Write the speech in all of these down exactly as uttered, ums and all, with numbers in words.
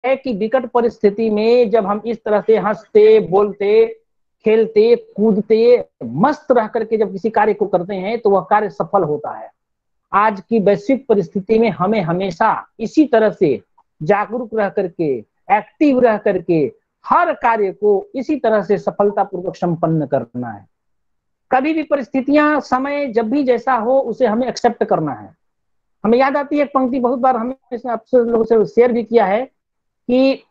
कि विकट परिस्थिति में जब हम इस तरह से हंसते बोलते खेलते कूदते मस्त रह करके जब किसी कार्य को करते हैं तो वह कार्य सफल होता है। आज की वैश्विक परिस्थिति में हमें हमेशा इसी तरह से जागरूक रह करके, एक्टिव रह करके हर कार्य को इसी तरह से सफलतापूर्वक संपन्न करना है। कभी भी परिस्थितियां, समय जब भी जैसा हो उसे हमें एक्सेप्ट करना है। हमें याद आती है एक पंक्ति, बहुत बार हमने आपसे लोगों से शेयर भी किया है कि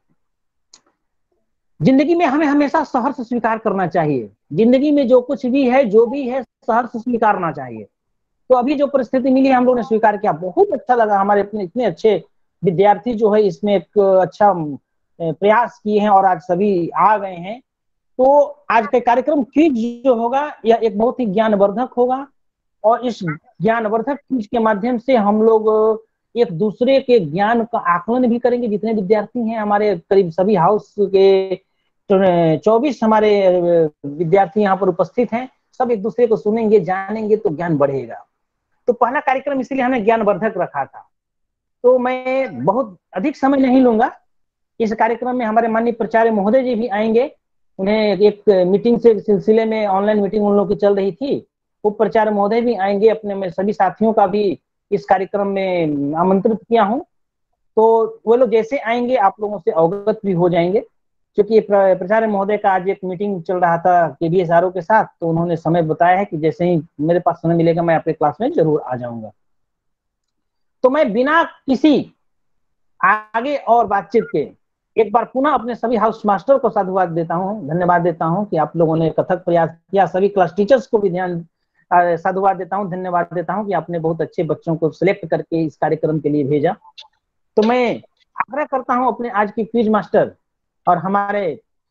जिंदगी में हमें हमेशा सहर्ष स्वीकार करना चाहिए। जिंदगी में जो कुछ भी है, जो भी है, सहर्ष स्वीकारना चाहिए। तो अभी जो परिस्थिति मिली हम लोगों ने स्वीकार किया, बहुत अच्छा लगा। हमारे इतने इतने अच्छे विद्यार्थी जो है इसमें एक अच्छा प्रयास किए हैं और आज सभी आ गए हैं। तो आज का कार्यक्रम क्विज जो होगा यह एक बहुत ही ज्ञानवर्धक होगा और इस ज्ञानवर्धक क्विज के माध्यम से हम लोग एक दूसरे के ज्ञान का आकलन भी करेंगे। जितने विद्यार्थी हैं हमारे, करीब सभी हाउस के चौबीस हमारे विद्यार्थी यहाँ पर उपस्थित हैं, सब एक दूसरे को सुनेंगे, जानेंगे तो ज्ञान बढ़ेगा। तो पहला कार्यक्रम इसलिए हमने ज्ञानवर्धक रखा था। तो मैं बहुत अधिक समय नहीं लूंगा। इस कार्यक्रम में हमारे माननीय प्राचार्य महोदय जी भी आएंगे। उन्हें एक मीटिंग से सिलसिले में, ऑनलाइन मीटिंग उन लोगों की चल रही थी, वो प्राचार्य महोदय भी आएंगे। अपने मैं सभी साथियों का भी इस कार्यक्रम में आमंत्रित किया हूं। तो वो लोग जैसे आएंगे आप लोगों से अवगत भी हो जाएंगे, क्योंकि प्राचार्य महोदय का आज एक मीटिंग चल रहा था केबीएसआरओ के साथ, तो उन्होंने समय बताया है कि जैसे ही मेरे पास समय मिलेगा मैं आपके क्लास में जरूर आ जाऊंगा। तो मैं बिना किसी आगे और बातचीत के एक बार पुनः अपने सभी हाउस मास्टर को साधुवाद देता हूं, धन्यवाद देता हूं कि आप लोगों ने कथक प्रयास किया। सभी क्लास टीचर्स को भी ध्यान साधुवाद देता हूं, धन्यवाद देता हूं कि आपने बहुत अच्छे बच्चों को सिलेक्ट करके इस कार्यक्रम के लिए भेजा। तो मैं आग्रह करता हूं अपने आज की क्विज मास्टर और हमारे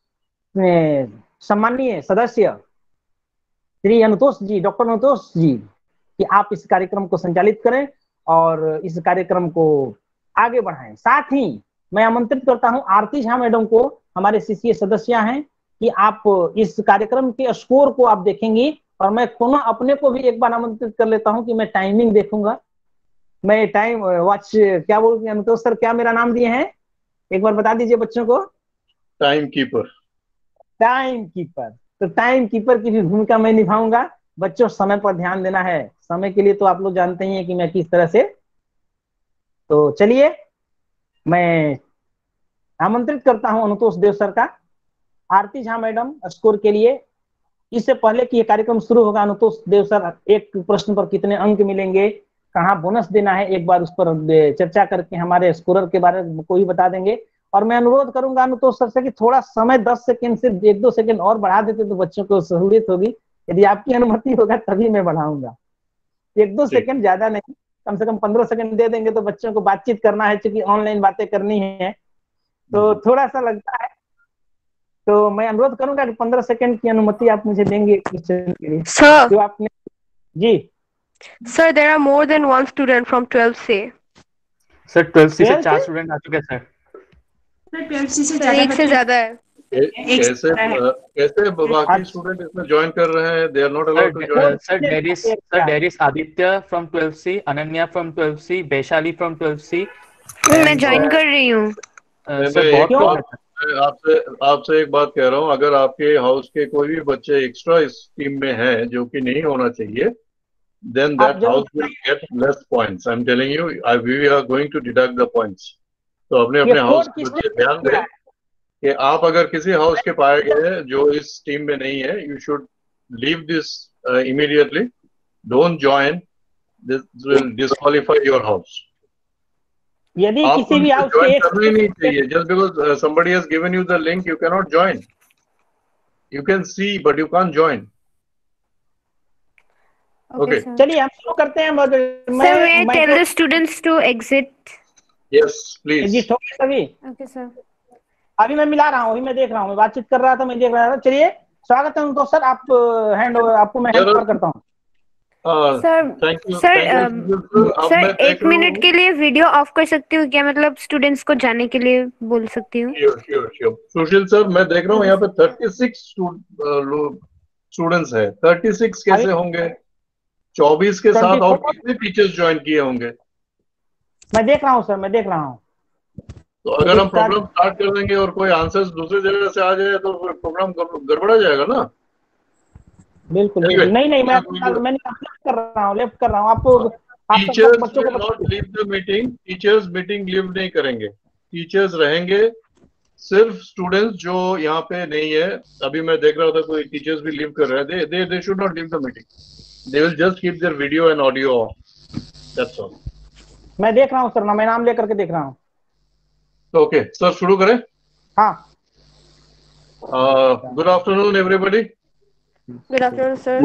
सम्माननीय सदस्य श्री अनुतोष जी, डॉक्टर अनुतोष जी, कि आप इस कार्यक्रम को संचालित करें और इस कार्यक्रम को आगे बढ़ाएं। साथ ही मैं आमंत्रित करता हूं आरती झा मैडम को, हमारे सीसीए सदस्य हैं, कि आप इस कार्यक्रम के स्कोर को आप देखेंगी। और मैं पुनः अपने को भी एक बार आमंत्रित कर लेता हूं कि मैं टाइमिंग देखूंगा। मैं टाइम वॉच, क्या बोलते हैं अनुतोष सर, क्या मेरा नाम दिए हैं एक बार बता दीजिए बच्चों को। Time keeper. टाइम कीपर, तो टाइम कीपर की भी भूमिका मैं निभाऊंगा। बच्चों, समय पर ध्यान देना है। समय के लिए तो आप लोग जानते ही हैं कि मैं किस तरह से। तो चलिए मैं आमंत्रित करता हूं अनुतोष देव सर का, आरती झा मैडम स्कोर के लिए। इससे पहले कि ये कार्यक्रम शुरू होगा, अनुतोष देव सर एक प्रश्न पर कितने अंक मिलेंगे, कहाँ बोनस देना है, एक बार उस पर चर्चा करके हमारे स्कोरर के बारे में कोई बता देंगे। और मैं अनुरोध करूंगा अनुतोष सर से कि थोड़ा समय दस सेकंड से एक दो सेकंड और बढ़ा देते तो बच्चों को सहूलियत होगी। यदि आपकी अनुमति होगा तभी मैं बढ़ाऊंगा। एक दो सेकंड, ज्यादा नहीं, कम से कम पंद्रह सेकंड दे देंगे तो बच्चों को बातचीत करना है, क्योंकि ऑनलाइन बातें करनी है तो थोड़ा सा लगता है। तो मैं अनुरोध करूंगा कि पंद्रह सेकंड की अनुमति आप मुझे देंगे क्वेश्चन के लिए। सर, जो आपने जी sir, there are more than one student from twelve से। सर ट्वेल्व सी से चार स्टूडेंट आ चुके हैं सर। सर ट्वेल्व सी से सर एक से ज्यादा है। कैसे कैसे बाकी स्टूडेंट इसमें ज्वाइन कर रहे हैं? They are not allowed to join. Sir there's sir there's Aditya from twelve C, Ananya from twelve C, Vaishali from twelve C. मैं ज्वाइन कर रही हूँ सर। बहुत लोग आपसे आपसे एक बात कह रहा हूँ, अगर आपके हाउस के कोई भी बच्चे एक्स्ट्रा इस टीम में हैं, जो कि नहीं होना चाहिए, then that house will get less points. I'm telling you, I, we are going to deduct the points. तो अपने अपने हाउस के बच्चे ध्यान दें कि आप अगर किसी हाउस के पाए गए जो इस टीम में नहीं है, you should leave this uh, immediately. Don't join. This will disqualify your house. यदि किसी भी हाउस के करना ही नहीं चाहिए। Just because uh, somebody has given you the link, you cannot join. You can see, but you can't join. Okay. चलिए हम शुरू करते हैं। Sir, may I tell the students to exit? Yes, please. Exit हो गए सभी? Okay, sir. अभी मैं मिला रहा हूँ, अभी मैं देख रहा हूँ, मैं बातचीत कर रहा था, मैं देख रहा था। चलिए स्वागत है उनको सर। आप हैंड आपको मैं हैंड ओवर करता हूँ। सर सर सर एक मिनट के लिए वीडियो ऑफ कर सकती हूँ क्या? मतलब स्टूडेंट्स को जाने के लिए बोल सकती हूँ? Sure sure sure. Sushil sir, मैं देख रहा हूँ यहाँ पे छत्तीस स्टूडेंट्स है। छत्तीस कैसे होंगे? चौबीस के साथ और कितने टीचर्स ज्वाइन किए होंगे? मैं देख रहा हूँ सर, मैं देख रहा हूँ। तो अगर हम प्रोग्राम स्टार्ट कर देंगे और कोई आंसर्स दूसरी जगह से आ जाए तो फिर प्रोग्राम गड़बड़ा जाएगा ना। बिल्कुल बिल्कुल नहीं नहीं मैं मैं लेफ्ट कर रहा हूँ लेफ्ट कर रहा हूँ आपको। Teachers will not leave the meeting, teachers meeting leave नहीं करेंगे, टीचर्स रहेंगे। सिर्फ स्टूडेंट्स जो यहाँ पे नहीं है, अभी मैं देख रहा था कोई टीचर्स भी लीव कर रहे हैं, they they they should not leave the meeting, they will just keep their video and audio off, that's all. मैं देख रहा हूँ सर ना, मैं नाम लेकर के देख रहा हूँ। ओके सर, शुरू करें। हाँ। Good afternoon everybody. Good afternoon sir.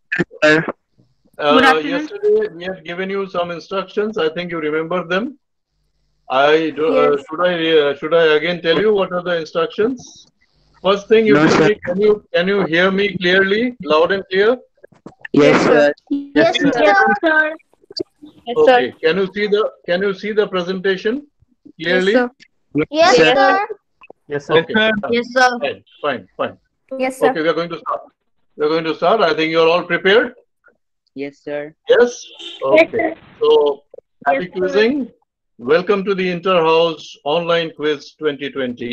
Uh, yesterday we have given you some instructions. I think you remember them. I do, yes. uh, should I uh, should I again tell you what are the instructions? First thing, you no, tell me, can you can you hear me clearly, loud and clear? Yes, sir. Yes, sir. Yes, sir. Yes, okay. Sir. Can you see the can you see the presentation clearly? Yes, sir. Yes, sir. Yes, sir. Okay. Yes, sir. Fine, fine, fine. Yes, sir. Okay, we are going to start. We are going to start. I think you are all prepared. Yes, sir. Yes. Okay. So happy Yes, quizzing. Welcome to the Interhouse Online Quiz twenty twenty.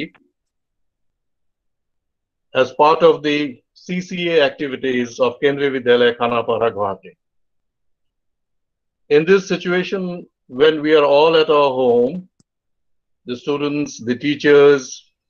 As part of the C C A activities of Kendriya Vidyalaya Khanapara, Guwahati. In this situation, when we are all at our home, the students, the teachers,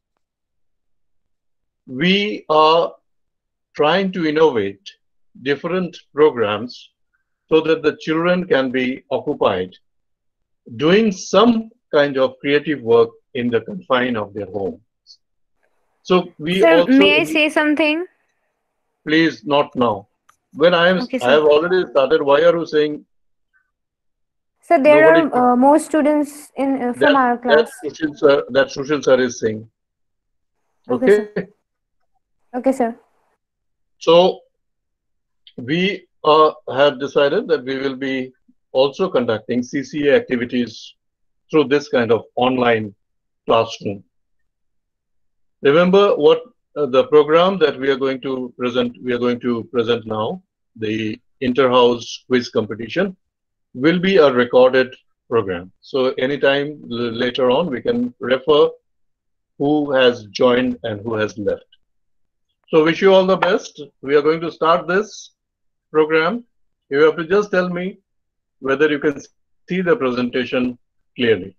we are trying to innovate different programs so that the children can be occupied doing some kind of creative work in the confine of their home. So we Sir, also, may I say something? Please, not now. When I am, Okay, I have already started. Why are you saying? Sir, there Nobody are uh, more students in uh, from that, our class. That Sushil sir, that Sushil sir is saying. Okay, Okay. sir. Okay, sir. So we uh, have decided that we will be also conducting C C A activities through this kind of online classroom. Remember what uh, the program that we are going to present, we are going to present now, the Interhouse Quiz Competition, will be a recorded program. So anytime later on, we can refer who has joined and who has left. So wish you all the best. We are going to start this program. You have to just tell me whether you can see the presentation clearly.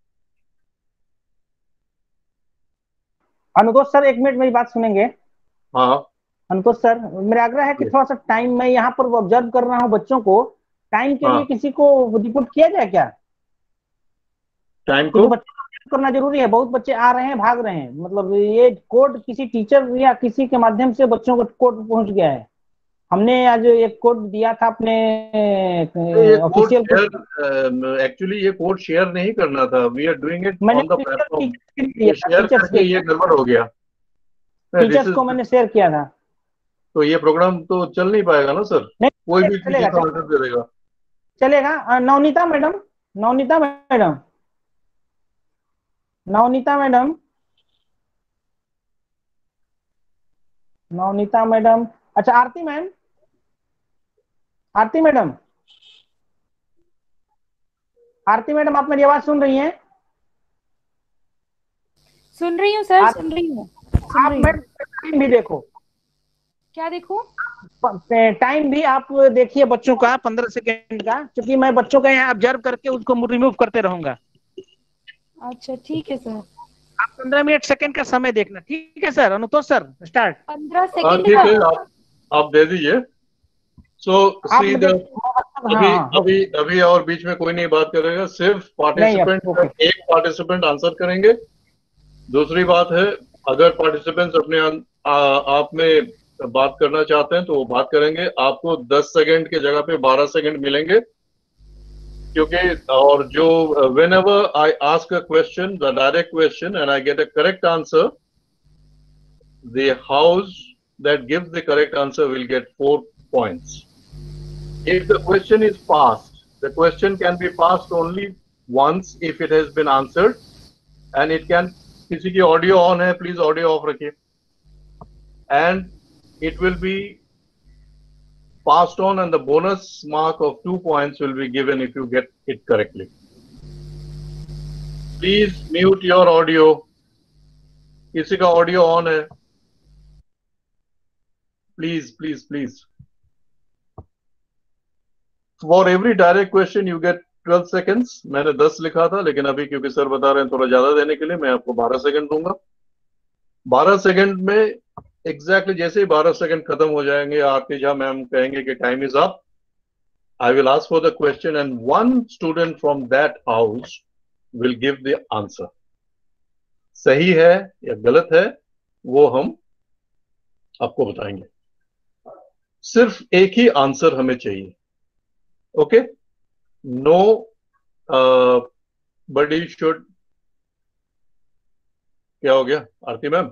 Anutosh sir एक minute मेरी बात सुनेंगे? हाँ Anutosh sir, मेरा आग्रह है कि थोड़ा सा टाइम, मैं यहाँ पर ऑब्जर्व कर रहा हूँ बच्चों को, टाइम के लिए किसी को रिपोर्ट किया जाए क्या? टाइम को बच्चे करना जरूरी है, बहुत बच्चे आ रहे हैं, भाग रहे हैं, मतलब ये कोड किसी टीचर या किसी के माध्यम से बच्चों को कोड पहुंच गया है। हमने आज एक कोड दिया था अपने ऑफिशियल, एक्चुअली ये कोड शेयर नहीं करना था, we are doing it on the platform, share करके ये गड़बड़ हो गया, टीचर्स को मैंने शेयर किया था, तो ये प्रोग्राम तो चल नहीं पाएगा ना सर, कोई भी चलेगा, दे देगा, चलेगा। Navneeta madam, Navneeta madam, Navneeta madam, Navneeta madam, अच्छा Aarti ma'am, Aarti madam, Aarti madam आप मेरी आवाज सुन रही हैं? सुन रही हूँ सर, सुन रही हूँ। आप मैडम टाइम भी देखो। क्या देखो? टाइम भी आप देखिए बच्चों का, पंद्रह सेकेंड का, क्योंकि मैं बच्चों का यहाँ ऑब्जर्व करके उसको रिमूव करते रहूंगा। अच्छा ठीक है सर। आप पंद्रह मिनट सेकेंड का समय देखना, ठीक है सर? Anutosh sir start. पंद्रह सेकेंड ठीक है, आप आप दे दीजिए। सो सी द अभी अभी अभी और बीच में कोई नहीं बात करेगा, सिर्फ पार्टिसिपेंट, एक पार्टिसिपेंट आंसर करेंगे। दूसरी बात है, अगर पार्टिसिपेंट्स अपने आ, आप में बात करना चाहते हैं तो वो बात करेंगे, आपको दस सेकंड के जगह पे बारह सेकंड मिलेंगे, क्योंकि और जो whenever I ask a question, the direct question, and I get a correct answer, the house that gives the correct answer will get four points. If the question is passed, the question can be passed only once if it has been answered, and it can, किसी की audio on है, please audio off रखिए, and it will be passed on, and the bonus mark of two points will be given if you get it correctly. Please mute your audio. किसी का audio on है? Please please please. For every direct question you get twelve seconds. मैंने दस लिखा था, लेकिन अभी क्योंकि सर बता रहे हैं थोड़ा ज्यादा देने के लिए, मैं आपको बारह सेकंड दूंगा। बारह सेकंड में एग्जैक्टली exactly जैसे ही बारह सेकंड खत्म हो जाएंगे, आरती झा मैम कहेंगे कि time is up, I will ask for the question and one student from that house will give the answer. सही है या गलत है वो हम आपको बताएंगे। सिर्फ एक ही आंसर हमें चाहिए। Okay, nobody should. क्या हो गया आरती मैम?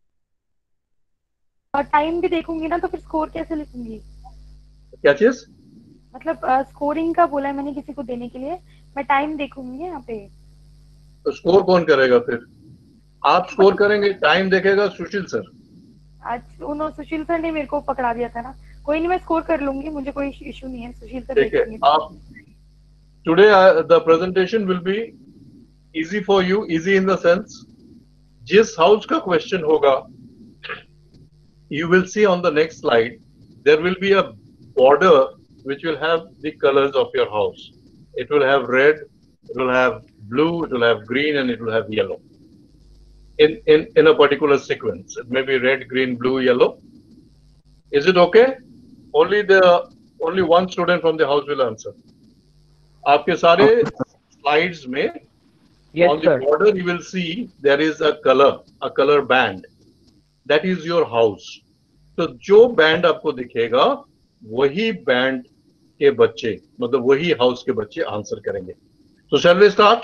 और टाइम भी देखूंगी ना, तो फिर स्कोर कैसे लिखूंगी? क्या चीज? मतलब स्कोरिंग का बोला है मैंने किसी को देने के लिए, मैं टाइम देखूंगी यहाँ पे। तो स्कोर कौन करेगा फिर? आप स्कोर करेंगे, टाइम देखेगा सुशील सर। आज उन्होंने सुशील सर ने मेरे को पकड़ा दिया था ना। कोई नहीं, मैं स्कोर कर लूंगी, मुझे कोई इशू नहीं है। सुशील सर ठीक है। आप today the presentation will be easy for you. Easy in the sense, जिस हाउस का क्वेश्चन होगा, you will see on the next slide, there will be a border which will have the colors of your house. It will have red, it will have blue, it will have green, and it will have yellow in, in, in a particular sequence. It may be red, green, blue, yellow. Is it okay? Only the only one student from the house will answer. आपके सारे slides में Yes, on the sir. border you will see there is a color, a color band. That is your house. तो जो band आपको दिखेगा वही band के बच्चे, मतलब वही हाउस के बच्चे आंसर करेंगे। So shall we start?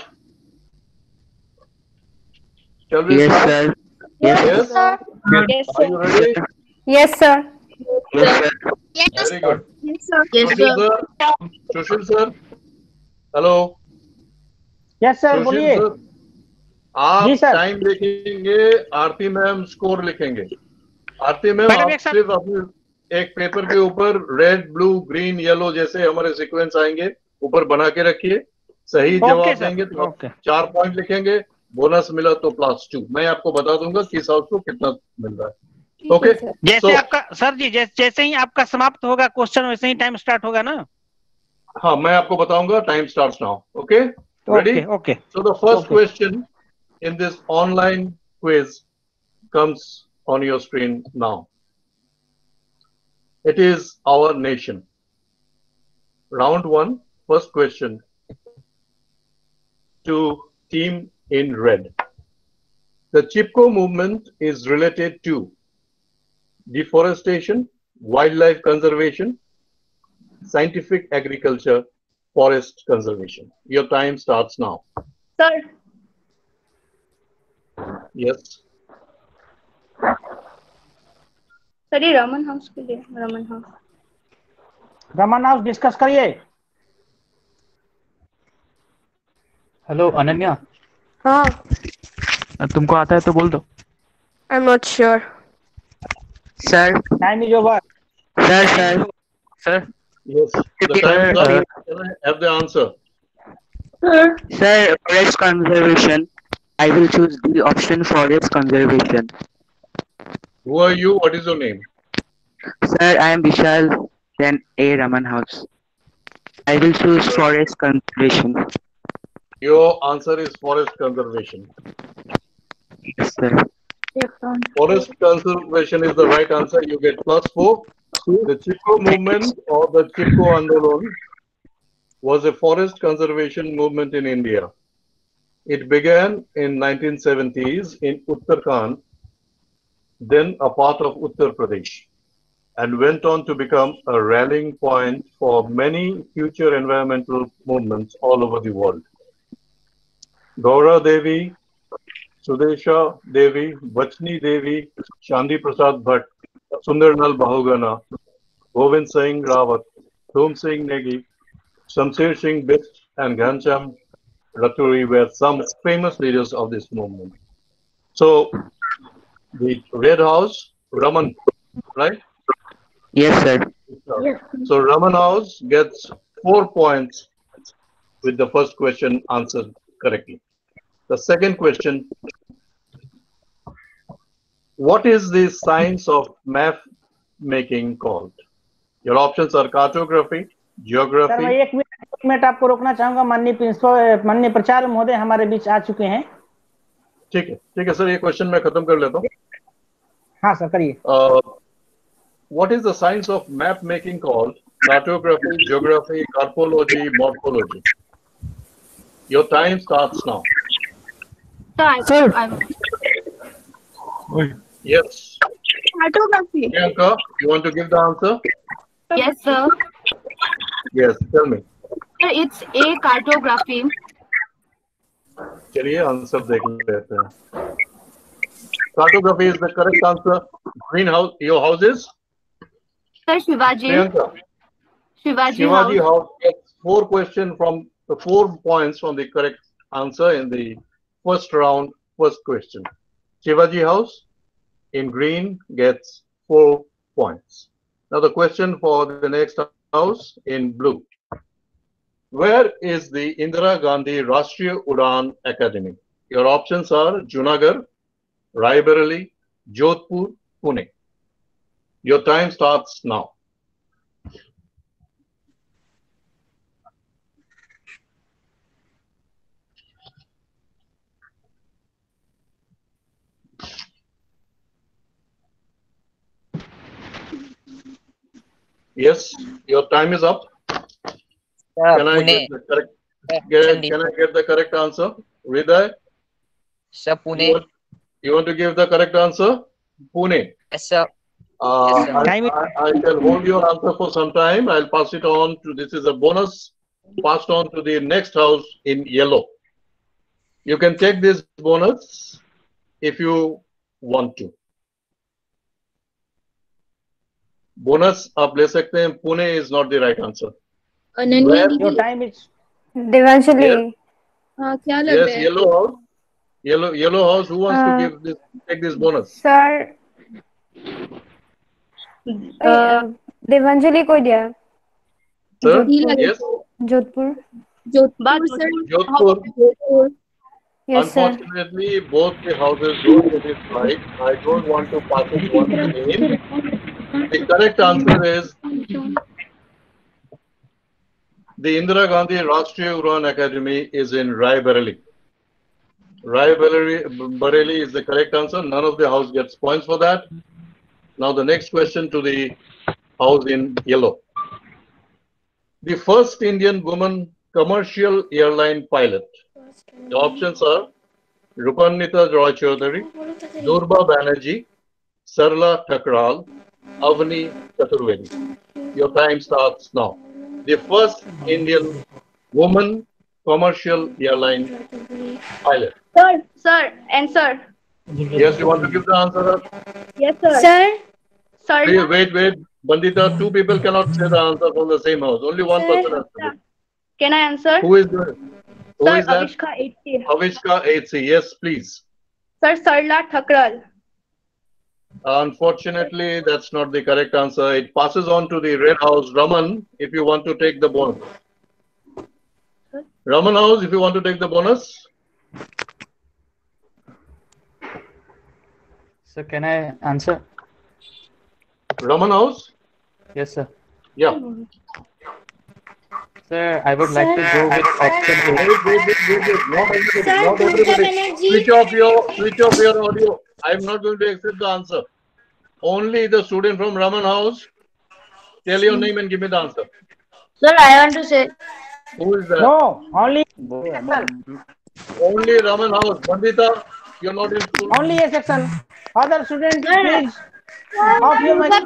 Shall we Yes, start? sir. Yes, Yes, sir. Yes, Are you ready? Yes, sir. Yes, sir. Very good. Yes, sir. Sushil sir. Sushil sir. Hello. Yes sir, Sushil बोलिए। सर, आप जी sir. Time लिखेंगे, आरती ma'am score लिखेंगे। आरती ma'am madam, आप एक साथ- सिर्फ अपने एक पेपर के ऊपर रेड, ब्लू, ग्रीन, येलो जैसे हमारे सीक्वेंस आएंगे ऊपर बना के रखिए। सही ओके जवाब सर, देंगे तो आप ओके। चार पॉइंट लिखेंगे, बोनस मिला तो प्लस टू। मैं आपको बता दूंगा किस हाउस को कितना मिल रहा है। ओके, जैसे So- आपका सर जी, जैसे जैसे ही आपका समाप्त होगा क्वेश्चन, वैसे ही टाइम स्टार्ट होगा ना? हाँ, मैं आपको बताऊंगा। Time starts now. Okay, ready? Okay okay. So the first Okay. question in this online quiz comes on your screen now. It is our nation. Round one, first question to team in red. The Chipko movement is related to deforestation, wildlife conservation, scientific agriculture, forest conservation. Your time starts now. Sir. Yes. Sir ये Raman house के लिए, Raman house. Raman house discuss करिए। Hello Ananya, हाँ, तुमको आता है तो बोल दो। I am not sure. Sir. Time is over. Sir, sir. Sir Yes. The time is up. Can I have the answer? Sir. Sir, forest conservation. I will choose the option forest conservation. Who are you? What is your name? Sir, I am Vishal, then A. Raman House. I will choose forest conservation. Your answer is forest conservation. Yes, sir. Forest conservation is the right answer. You get plus four. The Chipko movement or the Chipko Andolon was a forest conservation movement in India. It began in nineteen seventies in Uttarakhand, then a part of Uttar Pradesh, and went on to become a rallying point for many future environmental movements all over the world. Gaura Devi, Sudesha Devi, Bachni Devi, Shandi Prasad Bhatt, Sundarlal Bahugana, Govind Singh Rawat, Dhum Singh Negi, Shamsher Singh Bist, and Ghanshyam Raturi were some famous leaders of this movement. So, the Red House, Raman, right? Yes, sir. So, Raman House gets four points with the first question answered correctly. The second question. What is the science of map making called? Your options are cartography, geography. Sir मैं एक minute एक minute आपको रोकना चाहूंगा, माननीय principal माननीय प्राचार्य महोदय हमारे बीच आ चुके हैं। ठीक है ठीक है सर, ये क्वेश्चन मैं खत्म कर लेता हूँ। हाँ सर करिए। What is the science of map making called? Cartography, geography, carpology, morphology. Your time starts now. Sir, Yes. cartography. Priyanka, you want to give the answer? Yes, sir. Yes, tell me. Sir, it's a cartography. चलिए answer देख लेते हैं। Cartography is the correct answer. Green house, your house is? Sir, Shivaji. Priyanka. Shivaji, Shivaji house. house gets four questions from the four points from the correct answer in the first round, first question. Shivaji house in green gets four points. Now the question for the next house in blue. Where is the Indira Gandhi Rashtriya Udan Academy? Your options are Junagadh, Raebareli, Jodhpur, Pune. Your time starts now. Yes, your time is up. Sir, Can I Pune. get the correct? Get, can I get the correct answer? Hriday? Sir, You Pune. want, you want to give the correct answer? Pune. Yes, sir. Uh, Yes, sir. I, I, I can hold your answer for some time. I'll pass it on to, this is a bonus passed on to the next house in yellow. You can take this bonus if you want to. Bonus आप ले सकते हैं. Pune is not the right answer. Ananya Where- दीदी। Your time is Devanjali. हाँ क्या लग Yes, रहा है? yellow house. Yellow yellow house. Who wants Uh, to give this? Take this bonus. Sir, uh, Devanjali को दिया Sir, Jodhpur. yes. Jodhpur. Jodhpur sir. Jodhpur. Jodhpur. Yes sir. Unfortunately, both the houses don't get it right. I don't want to pass it once again. The correct answer is the Indira Gandhi Rashtriya Udan Academy is in Raebareli. Raebareli Bareli is the correct answer. None of the house gets points for that. Now the next question to the house in yellow. The first Indian woman commercial airline pilot. The options are Rupanita Roy Chaudhary, Durba Banerjee, Sarla Thakral, Avni Chaturvedi. Your time starts now. The first Indian woman commercial airline pilot. Sir, sir, answer. Yes, you want to give the answer? Yes, sir. Sir, Sir. Wait, wait, wait. Bandita, two people cannot say the answer from the same house. Only one person has to do. Can I answer? Who is doing? Who Sir, is that? Avishka eight C. Avishka eight C. Yes, please. Sir, Sarla Thakral. Unfortunately, that's not the correct answer. It passes on to the red house. Raman, if you want to take the bonus. Raman house, if you want to take the bonus. So can I answer? Raman house? Yes, sir. Yeah. Sir, I would like to go with option A. Wait, wait, wait, wait, wait. Not everybody. Not everybody. Switch off your, switch off your audio. I'm not going to accept the answer. Only the student from Raman house. Tell your name and give me the answer. Sir, I want to say. Who is that? no only Only Raman house. Bandita, you're not in school. only a section. Other students, please off your mic.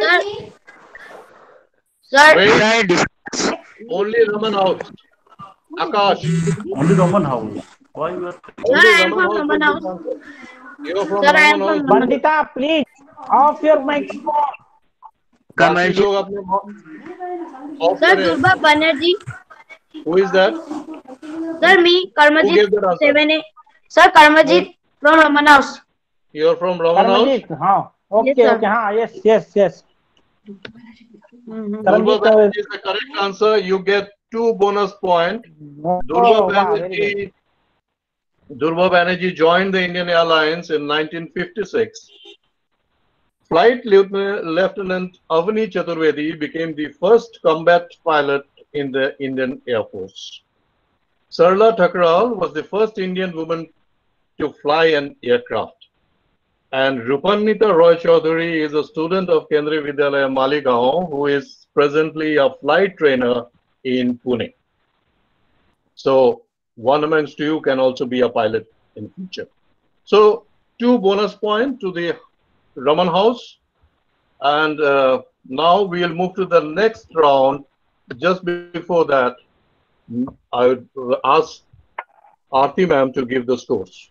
Sir, Wait, Sir, only Raman house. Akash. Only Roman house. Why you are Only I am Raman from Raman house. house. You're from Sir, I am Raman from house. Bandita, please off your microphone. बाकी commercial. लोग अपने off Sir, करें. Durba Banerjee. Who is that? Sir, me, Who Karmajit, gave that answer? seven A. Sir, Karmajit from Raman house. You're from Raman house. Karamjit, हाँ, okay, Yes, sir. okay, हाँ, yes, yes, yes. Durba Karamjit, Banerjee is the correct answer. You get two bonus point. oh, Durba wow, very good. Banerjee Durba Banerjee joined the Indian Airlines in nineteen fifty-six. Flight Lieutenant Avani Chaturvedi became the first combat pilot in the Indian Air Force. Sarla Thakral was the first Indian woman to fly an aircraft. And Rupanita Roy Chaudhary is a student of Kendriya Vidyalaya Maligaon who is presently a flight trainer in Pune. So one amongst you can also be a pilot in future. So two bonus points to the Raman House. And uh, now we'll move to the next round. Just before that, I would ask Aarti ma'am to give the scores.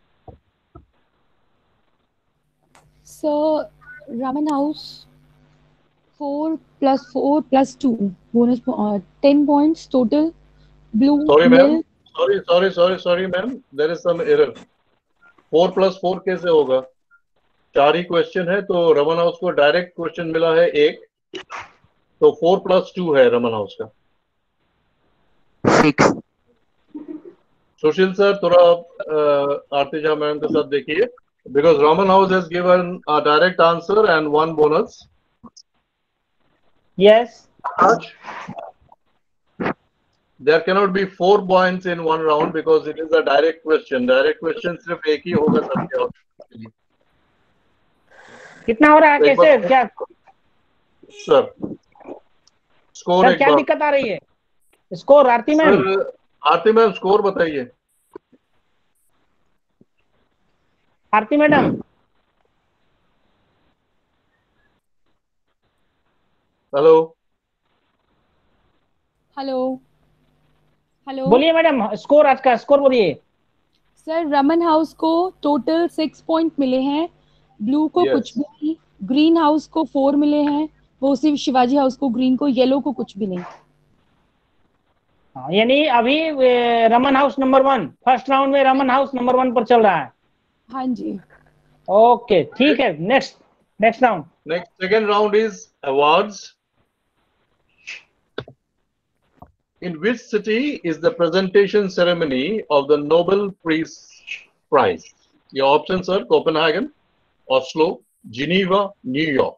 So Raman House, four plus four plus two, bonus uh, ten points total. Blue. Sorry ma'am. Sorry, sorry, sorry, sorry ma'am. There is some error. Four plus four कैसे होगा? चार ही question है तो Raman house को direct question मिला है एक, तो फोर प्लस टू है रमन हाउस का. सिक्स. सुशील सर थोड़ा आरतीजा मैम के साथ देखिए, because Raman house has given a direct answer and one bonus. Yes. There cannot be four points in one round because it is a direct question. Direct question सिर्फ एक ही होगा सबके ऑप्शन. कितना हो रहा है, कैसे, क्या सर स्कोर सर क्या दिक्कत आ रही है? Score Aarti ma'am. Aarti ma'am score बताइए. Aarti madam. Hello hello hello बोलिए मैडम, स्कोर आज का स्कोर बोलिए. सर रमन हाउस को टोटल सिक्स पॉइंट मिले हैं, ब्लू को yes. कुछ भी नहीं, ग्रीन हाउस को फोर मिले हैं, वो सिर्फ शिवाजी हाउस को, ग्रीन को, येलो को कुछ भी नहीं. यानी अभी Raman house number one, first round में रमन हाउस नंबर वन पर चल रहा है. हाँ जी. ओके ठीक है. Next next round. Next second round is awards. In which city is the presentation ceremony of the Nobel Peace Prize? Your options are Copenhagen, Oslo, Geneva, New York.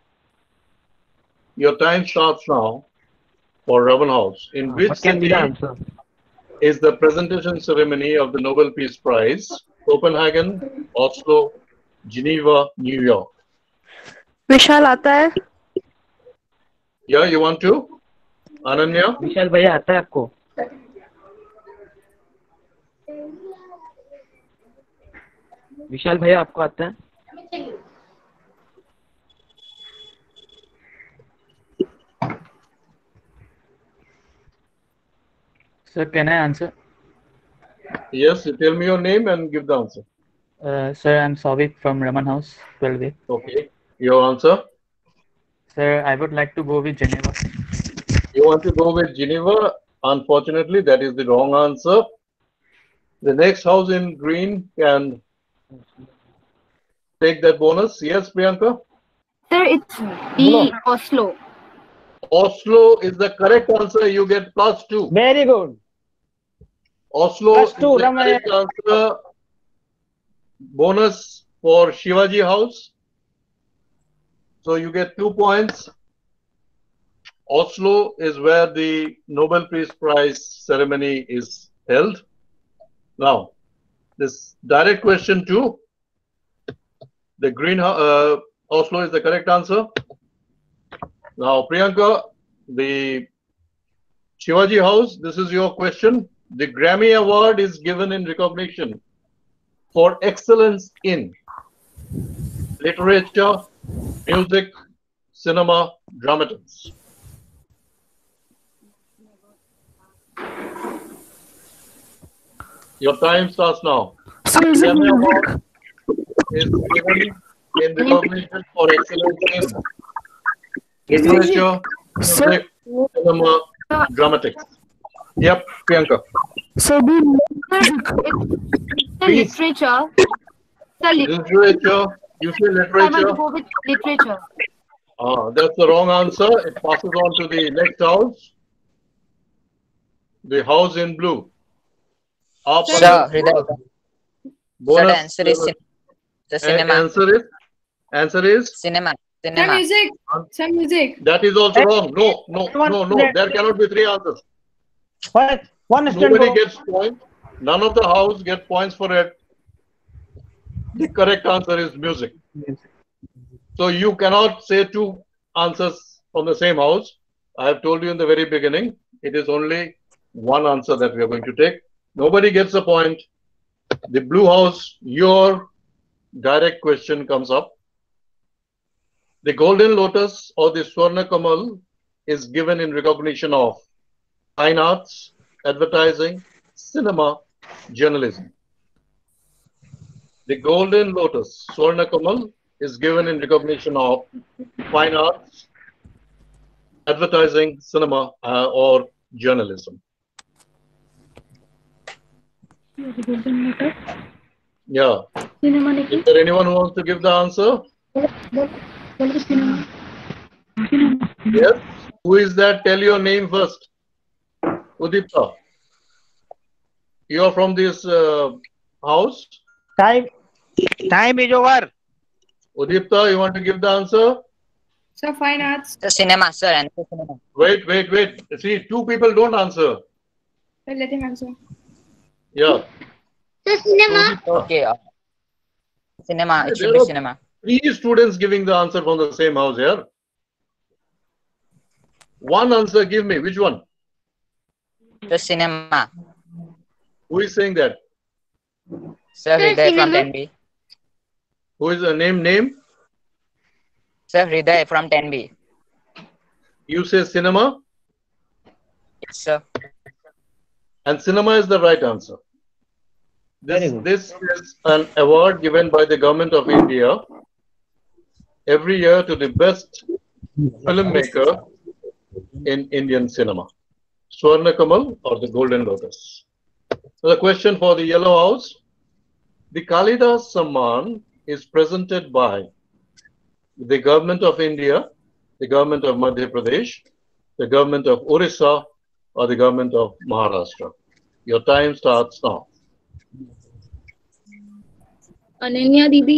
Your time starts now for Raman House. In which city is the presentation ceremony of the Nobel Peace Prize? Copenhagen, Oslo, Geneva, New York. Vishal आता है? Yeah, you want to? Ananya. विशाल भैया आता है आपको? विशाल भैया आपको आता है? Sir, can I answer? Yes, you tell me your name and give the answer. Uh, sir, I'm Savik from Raman House, twelve A. Okay, your answer? Sir, I would like to go with Geneva. You want to go with Geneva? Unfortunately, that is the wrong answer. The next house in green can take that bonus. Yes, Priyanka? Sir, it's B, Oslo. Oslo is the correct answer. You get plus two. Very good. Oslo plus two, is the Ramaya. correct answer. Bonus for Shivaji House. So you get two points. Oslo is where the Nobel Peace Prize ceremony is held. Now, this direct question two. The green uh, Oslo is the correct answer. Now, Priyanka, the Shivaji House, this is your question. The Grammy Award is given in recognition for excellence in literature, music, cinema, dramatics. Your time starts now. Grammy Award is given in recognition for excellence in literature, music, cinema, dramatics. Yep, Priyanka. So the literature. The literature. You say literature. I want to go with literature. Ah, that's the wrong answer. It passes on to the next house. The house in blue. Up Sir, Hriday. Bonus. the answer is cin- the A- cinema. Answer is answer is Cinema. Sir, Cinema. music. Sir, music. that is also wrong. No, no, no, no. There cannot be three answers. What? One student. Nobody gets points. None of the house get points for it. The correct answer is music. So you cannot say two answers from the same house. I have told you in the very beginning, it is only one answer that we are going to take. Nobody gets a point. The blue house, your direct question comes up. The golden lotus or the Swarna Kamal is given in recognition of fine arts, advertising, cinema, journalism. The golden lotus, Swarna Kamal, is given in recognition of fine arts, advertising, cinema, uh, or journalism. Yeah. Is there anyone who wants to give the answer? Yes. Who is that? Tell your name first. Udipta. You are from this uh, house? Time. Time is over. Udipta, you want to give the answer? Sir, fine arts. The cinema, sir. Answer cinema. Wait, wait, wait. See, two people don't answer. Sir, let him answer. Yeah. The cinema. Okay. Uh, cinema. It should There be are cinema. three students giving the answer from the same house here. One answer, give me. Which one? The cinema. Who is saying that? Sir, Sir, Hriday from cinema. ten B. Who is the name? Name? Sir, Hriday from ten B. You say cinema, Yes, sir. and cinema is the right answer. Very This, good. this is an award given by the government of India every year to the best filmmaker in Indian cinema. Swarna Kamal or the Golden Lotus. So the question for the yellow house. The Kalidas Samman is presented by the government of India, the government of Madhya Pradesh, the government of Orissa, or the government of Maharashtra. Your time starts now. Ananya दीदी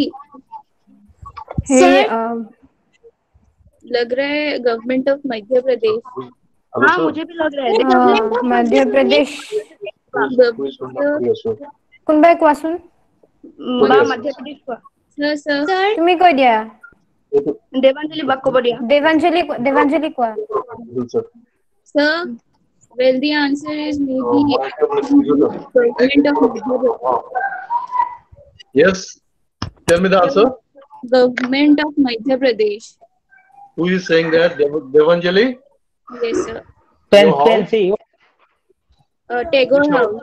Hey, um, लग रहा है government of Madhya Pradesh. हाँ मुझे भी लग रहा है. uh, मध्य प्रदेश কোনবাই কোৱাচোন বা मध्य प्रदेश का. सर सर তুমি কৈ দিয়া देवांजलि बाग को बढ़िया. দেৱাঞ্জলি দেৱাঞ্জলি কোৱা Sir, well the answer is maybe government of Madhya Pradesh. Yes, tell me the answer. Government of Madhya Pradesh. Who is saying that? Dev Devanjali? Yes sir. Ten, Your ten, house? see. Uh, Tagore House.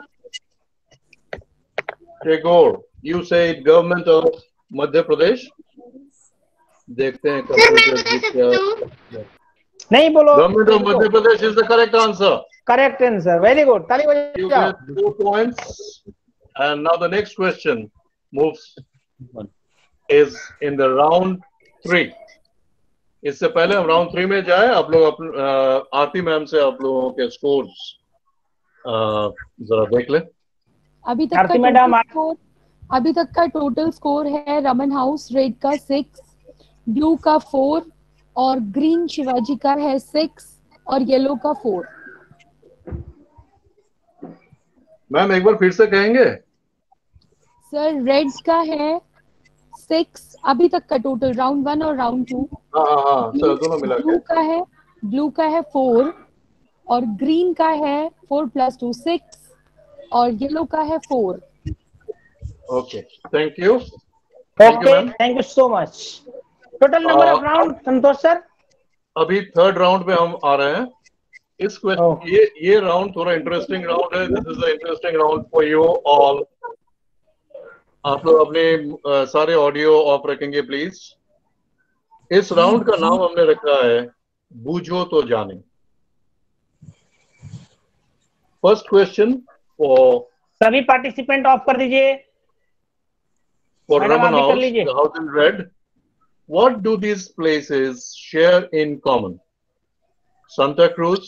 Tagore. You say it, government of Madhya Pradesh? देखते हैं computer जी क्या. नहीं बोलो. Government of Madhya Pradesh is the correct answer. Correct answer. Very good. ताली You बजाओ. get two points. And now the next question moves is in the round three. इससे पहले हम राउंड थ्री में जाए. आप लोग अपन अ, आरती मैम से आप लोगों के स्कोर्स जरा देख लें. अभी तक आरती का मैडम, टोटल आप- स्कोर अभी तक का टोटल स्कोर है रमन हाउस रेड का सिक्स, ब्लू का फोर और ग्रीन शिवाजी का है सिक्स और येलो का फोर. मैम एक बार फिर से कहेंगे. सर रेड का है सिक्स अभी तक का टोटल राउंड वन और राउंड टू. हाँ हाँ हाँ सर दोनों मिला ब्लू के. का है ब्लू का है फोर और ग्रीन का है फोर प्लस टू सिक्स और येलो का है four. Okay thank you. Thank you, Okay. ma'am. Thank you so much. Total number of Uh, round, Santosh sir. अभी थर्ड राउंड में हम आ रहे हैं. इस क्वेश्चन Oh. ये ये राउंड थोड़ा इंटरेस्टिंग राउंड है. This is a interesting round for you all. आप लोग अपने अ, सारे ऑडियो ऑफ रखेंगे प्लीज. इस राउंड का नाम हमने रखा है बूझो तो जाने. फर्स्ट क्वेश्चन फॉर सभी पार्टिसिपेंट ऑफ कर दीजिए. for Madam, Raman आप भी कर House, लीजिए. the house in red. What do these places share in common? Santa Cruz,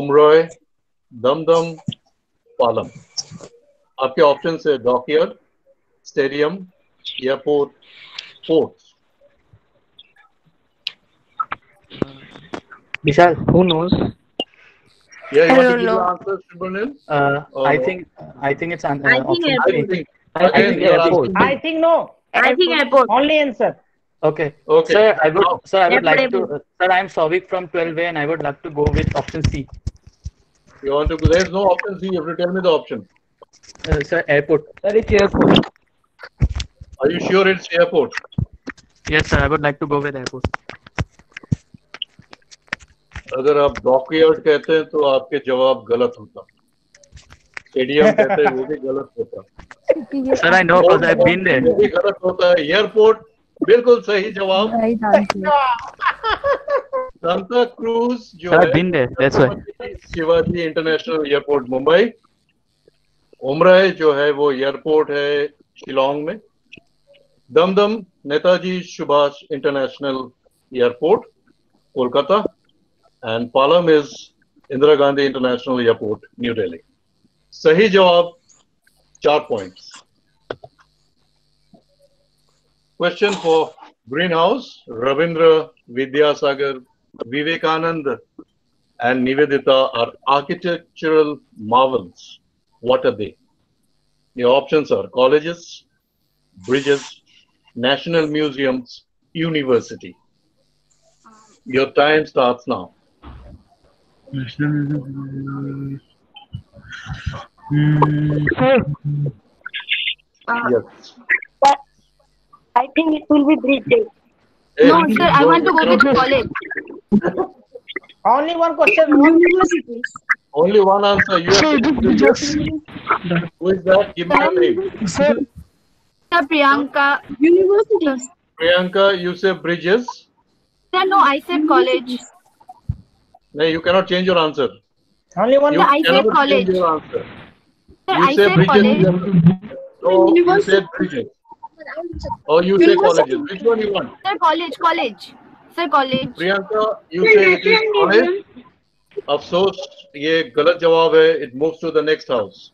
Umroy, Dum Dum, Palam. आपके ऑप्शन है dockyard, stadium, airport, ports? Vishal, who knows? Yeah, you I want to don't give know. the answer, Subramanian? Uh, Oh, I no. think I think it's an, I uh, think option I airport. C. think. I Again, think you're airport. asking I me. think no. I think airport. Only answer. Okay. Okay. Sir, I would Now, sir I would Airport, like to airport. uh, sir I'm Souvik from twelve A and I would like to go with option C. you want to go? There's no option C. You have to tell me the option. Uh, sir, airport. Sir, it's airport. Are you sure it's airport? Yes, sir. I would like to go with airport. अगर आप dockyard कहते हैं तो आपके जवाब गलत होता. Stadium कहते हैं वो भी गलत होता. Sir, I know because I've been there. वो भी गलत होता है. एयरपोर्ट बिल्कुल सही जवाब. सांता क्रूज जो Sir, है I've been there. That's why. Shivaji international airport Mumbai. Umroi जो है वो एयरपोर्ट है शिलोंग में. Dumdum Netaji Subhash international airport Kolkata. And Palam is Indira Gandhi International Airport, New Delhi. सही जवाब चार points. Question for Greenhouse. Ravindra, Vidyasagar, Vivekanand, and Nivedita are architectural marvels. What are they? The options are colleges, bridges, national museums, university. Your time starts now. Uh, Yes. I think it will be bridges. Hey, no, sir. I no, want to you go with cannot- college. Only one question. One Universities. Only one answer. You have to Who is that? Give me your name. Sir, Priyanka. Universities. Priyanka, you say bridges. Sir, no, I said college. No, you cannot change your answer. only one. You No, I said cannot college. change your answer. Sir, You I say said bridges. college. You have to, no, you said bridges. Or you say colleges. Which one you want? Sir, college, college. Sir, college. Priyanka, you say it is college. अफसोस ये गलत जवाब है. It moves to the next house.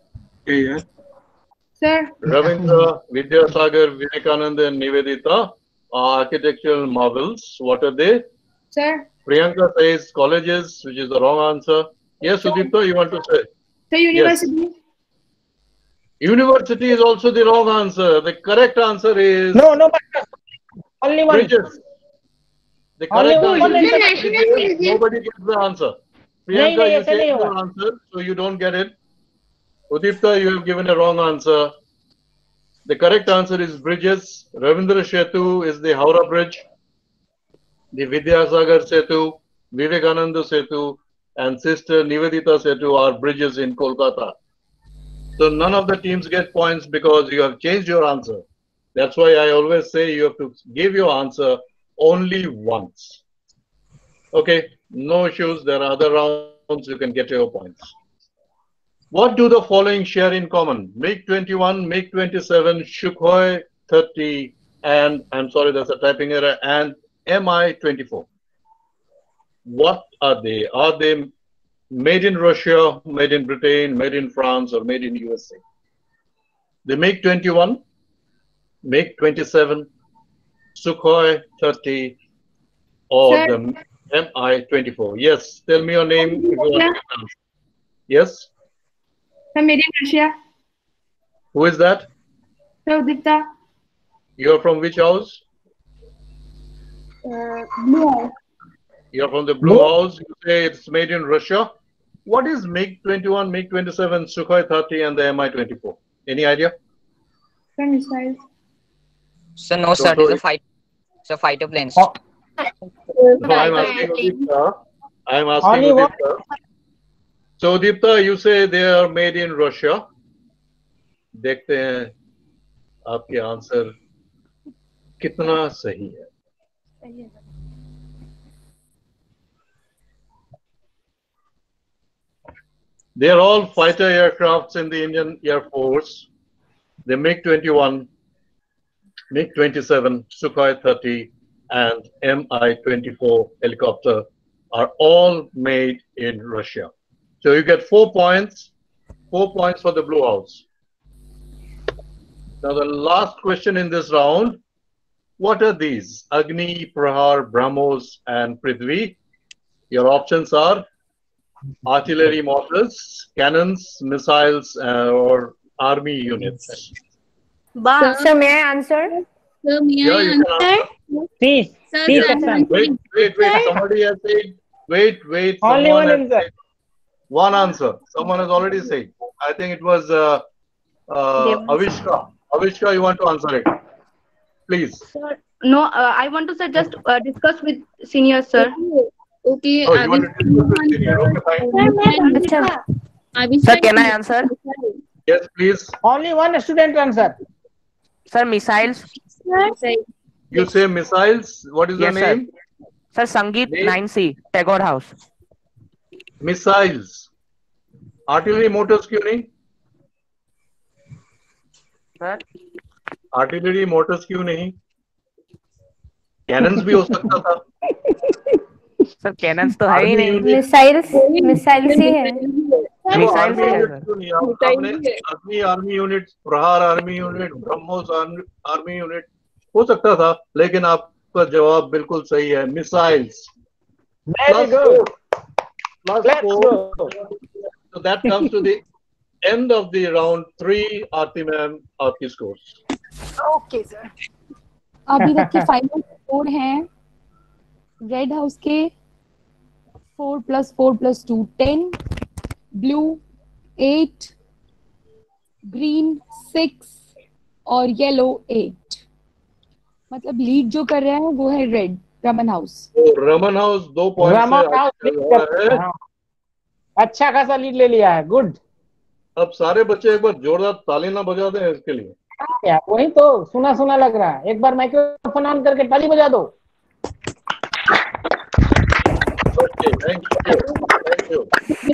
Sir. Ravindra, Vidyasagar, Vivekananda, and Nivedita are architectural marvels. What are they? Sir. Priyanka says colleges, which is the wrong answer. Yes, Sudipta, you want to say? Sir, university. Yes. University is also the wrong answer. The correct answer is No, no, but only one. bridges. The Only correct one answer is answer. bridges. Nobody gets the answer. Priyanka, नहीं, you ऐसे change नहीं your होगा. answer, so you don't get it. Udipta, you have given a wrong answer. The correct answer is bridges. Ravindra Setu is the Howrah Bridge. The Vidyasagar Setu, Vivekananda Setu, and Sister Nivedita Setu are bridges in Kolkata. So none of the teams get points because you have changed your answer. That's why I always say you have to give your answer only once. Okay, no issues. There are other rounds you can get your points. What do the following share in common? MiG twenty-one, MiG twenty-seven, Sukhoi thirty, and I'm sorry, that's a typing error, and M I twenty-four. What are they? Are they made in Russia, made in Britain, made in France, or made in U S A? The MiG twenty-one, MiG twenty-seven, Sukhoi thirty, or Sir. the M I twenty-four. Yes, tell me your name. If you want to answer. Yes? Sir, made in Russia. Who is that? Sir, Udipta. You're from which house? Uh, no. You're from the Blue House. You say it's made in Russia. What is MiG twenty-one, MiG twenty-seven, Sukhoi thirty, and the M I twenty-four? Any idea? Sir, missiles. So no, sir. So- It's a fight. So fighter planes. Oh. No, I'm asking Udipta. I'm asking Only one. Udipta. So Udipta, you say they are made in Russia. देखते हैं आपके answer कितना सही है. They are all fighter aircrafts in the Indian Air Force. The MiG twenty-one, MiG twenty-seven, Sukhoi thirty, and M I twenty-four helicopter are all made in Russia. So you get four points, four points for the Blue House. Now the last question in this round. What are these? Agni, Prahar, BrahMos, and Prithvi. Your options are artillery mortars, cannons, missiles, uh, or army units. Sir, sir, may I answer? Sir, may Yeah, I you can answer? Please, Sir, please, sir, Aksan. Wait, wait, wait. Somebody has said. Wait, wait. Only someone one has answer. said one answer. Someone has already said. I think it was uh, uh, Avishka. Avishka, you want to answer it? Please. Sir, no, uh, I want to sir just uh, discuss with seniors, sir. Okay. Oh, you want to discuss with senior? Okay, fine. Sir, can I answer? Yes, please. Only one student answer. Sir, missiles. You say missiles. What is Yes, the sir. name? Sir, Sangeet Name? nine C, Tagore House. Missiles. Artillery motors क्यों नहीं? Sir, artillery Motors क्यों नहीं? Cannons भी हो सकता था. Sir cannons तो है ही नहीं. मिसाइल्स मिसाइल्स ही है. मिसाइल्स ही है सर. क्यों नहीं? आप- आपने Agni army unit, Prahar army unit, BrahMos army unit हो सकता था, लेकिन आपका जवाब बिल्कुल सही है. Missiles. Very good. Plus Let's four. go. So that comes to the end of the round three. Aarti ma'am, आपकी scores. Okay sir. अभी तक के फाइनल स्कोर हैं रेड हाउस के four plus four plus two ten, blue eight, green six और yellow eight. मतलब lead जो कर रहा है वो है रेड रमन हाउस. तो रमन हाउस दो पॉइंट रमन से हाउस आगे लीड चल रहा कर- है. हाँ. अच्छा खासा लीड ले लिया है. गुड. अब सारे बच्चे एक बार जोरदार ताली ना बजा दें इसके लिए. क्या वही तो सुना सुना लग रहा है. एक बार माइक्रोफोन ऑन करके ताली बजा दो. Okay, thank you, thank you.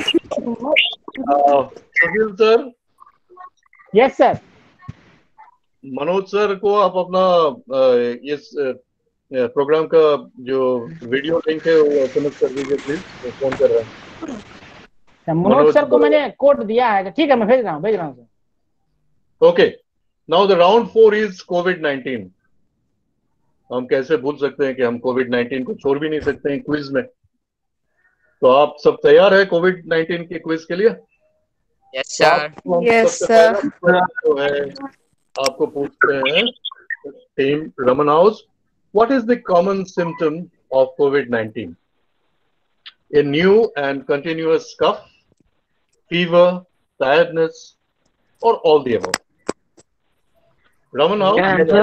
Sushil sir. Yes sir. Manoj sir को आप अपना अ, इस अ, प्रोग्राम का जो वीडियो लिंक है वो एसएमएस कर दीजिए प्लीज. फोन कर रहा है. मनोज सर को मैंने कोड दिया है. ठीक है, मैं भेज रहा हूँ भेज रहा हूँ sir. Okay, now the round four is covid nineteen. हम कैसे भूल सकते हैं कि हम कोविड नाइनटीन को छोड़ भी नहीं सकते हैं क्विज में. तो आप सब तैयार है कोविड नाइनटीन के क्विज के लिए? Yes sir. Yes, sir. जो है आपको पूछते हैं team Raman house. What is the common symptom of covid nineteen? A new and continuous cough, fever, tiredness, or all the above? Raman, how? Can I answer?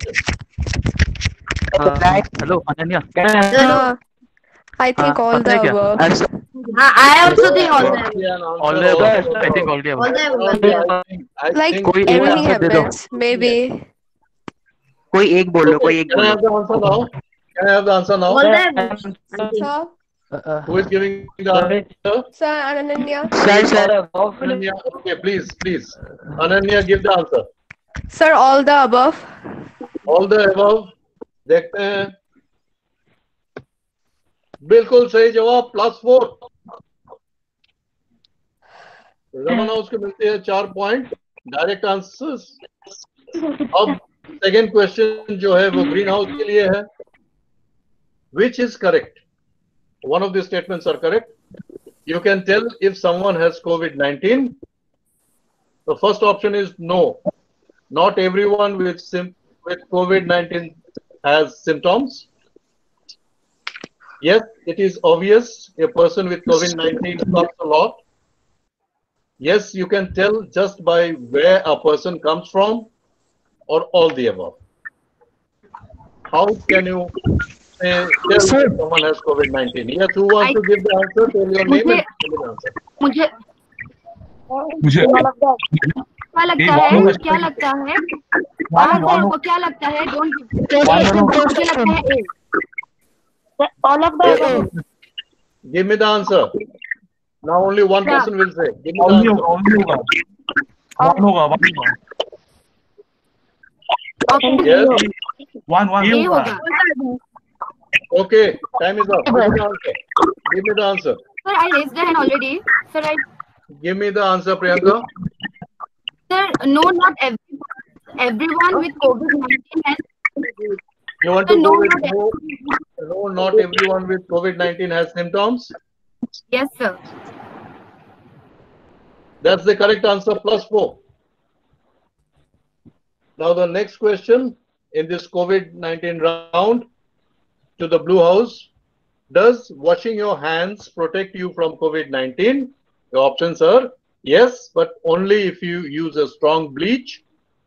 Uh, hello, Ananya. Can I answer? I think Uh, all the Ananya, above. answer. I also think all that. All the above. I think all the All above. the above. Like कोई एक everything answer दे दो. happens. Maybe. कोई एक बोलो, कोई एक Can I बोलो. have the answer now? Can I have the answer now? All the above. Sir, Uh, uh, Who is giving the answer? sir, Ananya. Sir, sir. Ananya. Okay, please, please. Ananya, give the answer. Sir, all the above. All the above. देखते हैं. बिल्कुल सही जवाब. Plus four. Raman house को मिलते हैं चार point. Direct answers. अब सेकेंड क्वेश्चन जो है वो ग्रीन हाउस के लिए है. Which is correct? One of the statements are correct. You can tell if someone has COVID nineteen. The first option is no. Not everyone with sim with COVID nineteen has symptoms. Yes, it is obvious a person with COVID nineteen coughs a lot. Yes, you can tell just by where a person comes from, or all the above. How can you say tell if someone has COVID nineteen? Yes, who wants to give the answer? Tell your name and give the answer. मुझे मुझे क्या लगता है क्या लगता है आपको क्या लगता है डोंट मुझे लगता है All of the above. Give me the answer. Now only one Yeah. person will say. Give me the only answer. only होगा one होगा one होगा Yes. one one ये होगा. होगा. Okay. Time is up. Give me the answer. Give me the answer. Sir, I raised the hand already. Sir, I Give me the answer, Priyanka. sir no not every everyone with COVID nineteen has. You want to go with no, no, not everyone with COVID nineteen has symptoms? Yes, sir. That's the correct answer, plus four. Now the next question in this COVID nineteen round to the Blue House. Does washing your hands protect you from COVID nineteen? The options are yes, but only if you use a strong bleach.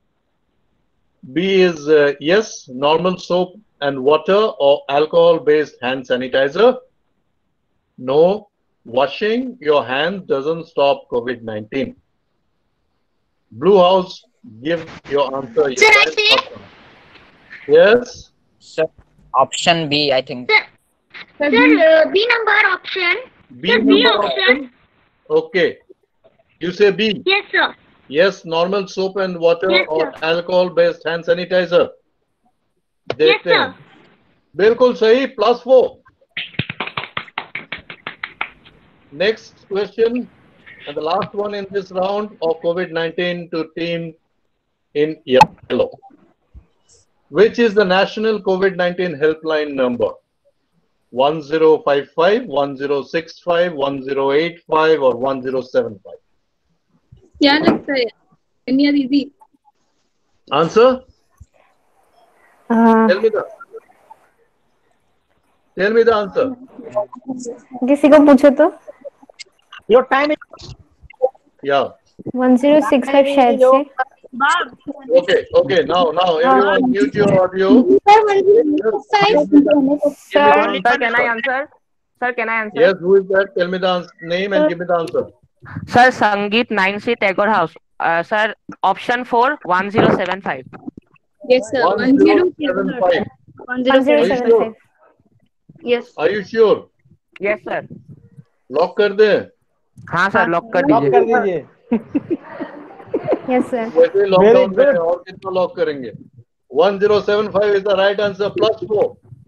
B is uh, yes, normal soap and water or alcohol-based hand sanitizer. No, washing your hands doesn't stop COVID nineteen. Blue House, give your answer. Sir, I think. Yes? Sir, option B, I think. Sir, sir uh, B number option. B sir, number B option. option. Okay. You say B. Yes, sir. Yes, normal soap and water Yes, or sir. alcohol-based hand sanitizer. Yes, देखते sir. हैं. बिल्कुल सही, plus four. Next question and the last one in this round of COVID nineteen to team in yellow. Which is the national COVID nineteen helpline number? one zero five five, one zero six five, one zero eight five or one zero seven five? क्या लगता है कन्या दीदी? Answer? Uh, Tell me the Tell me the answer. किसी को पूछो तो? Your time is. Yeah. one zero six five शायद से. Okay, okay. Now, now, everyone mute your audio. Sir, Sir, can I answer? Sir, can I answer? Yes, who is that? Tell me the ans- name and give me the answer. Sir, Sangeet nine C Tagore House. Uh, sir, option four, one zero seven five. Yes, sir. one zero seven five. One one zero Are you seven sure? five. Yes. Are you sure? Yes, sir. Lock कर दे. हाँ sir, lock कर lock कर दीजिए. दीजिए. Yes, sir. वैसे lockdown Very में good. और कितना लॉक करेंगे? one zero seven five is the right answer, plus four.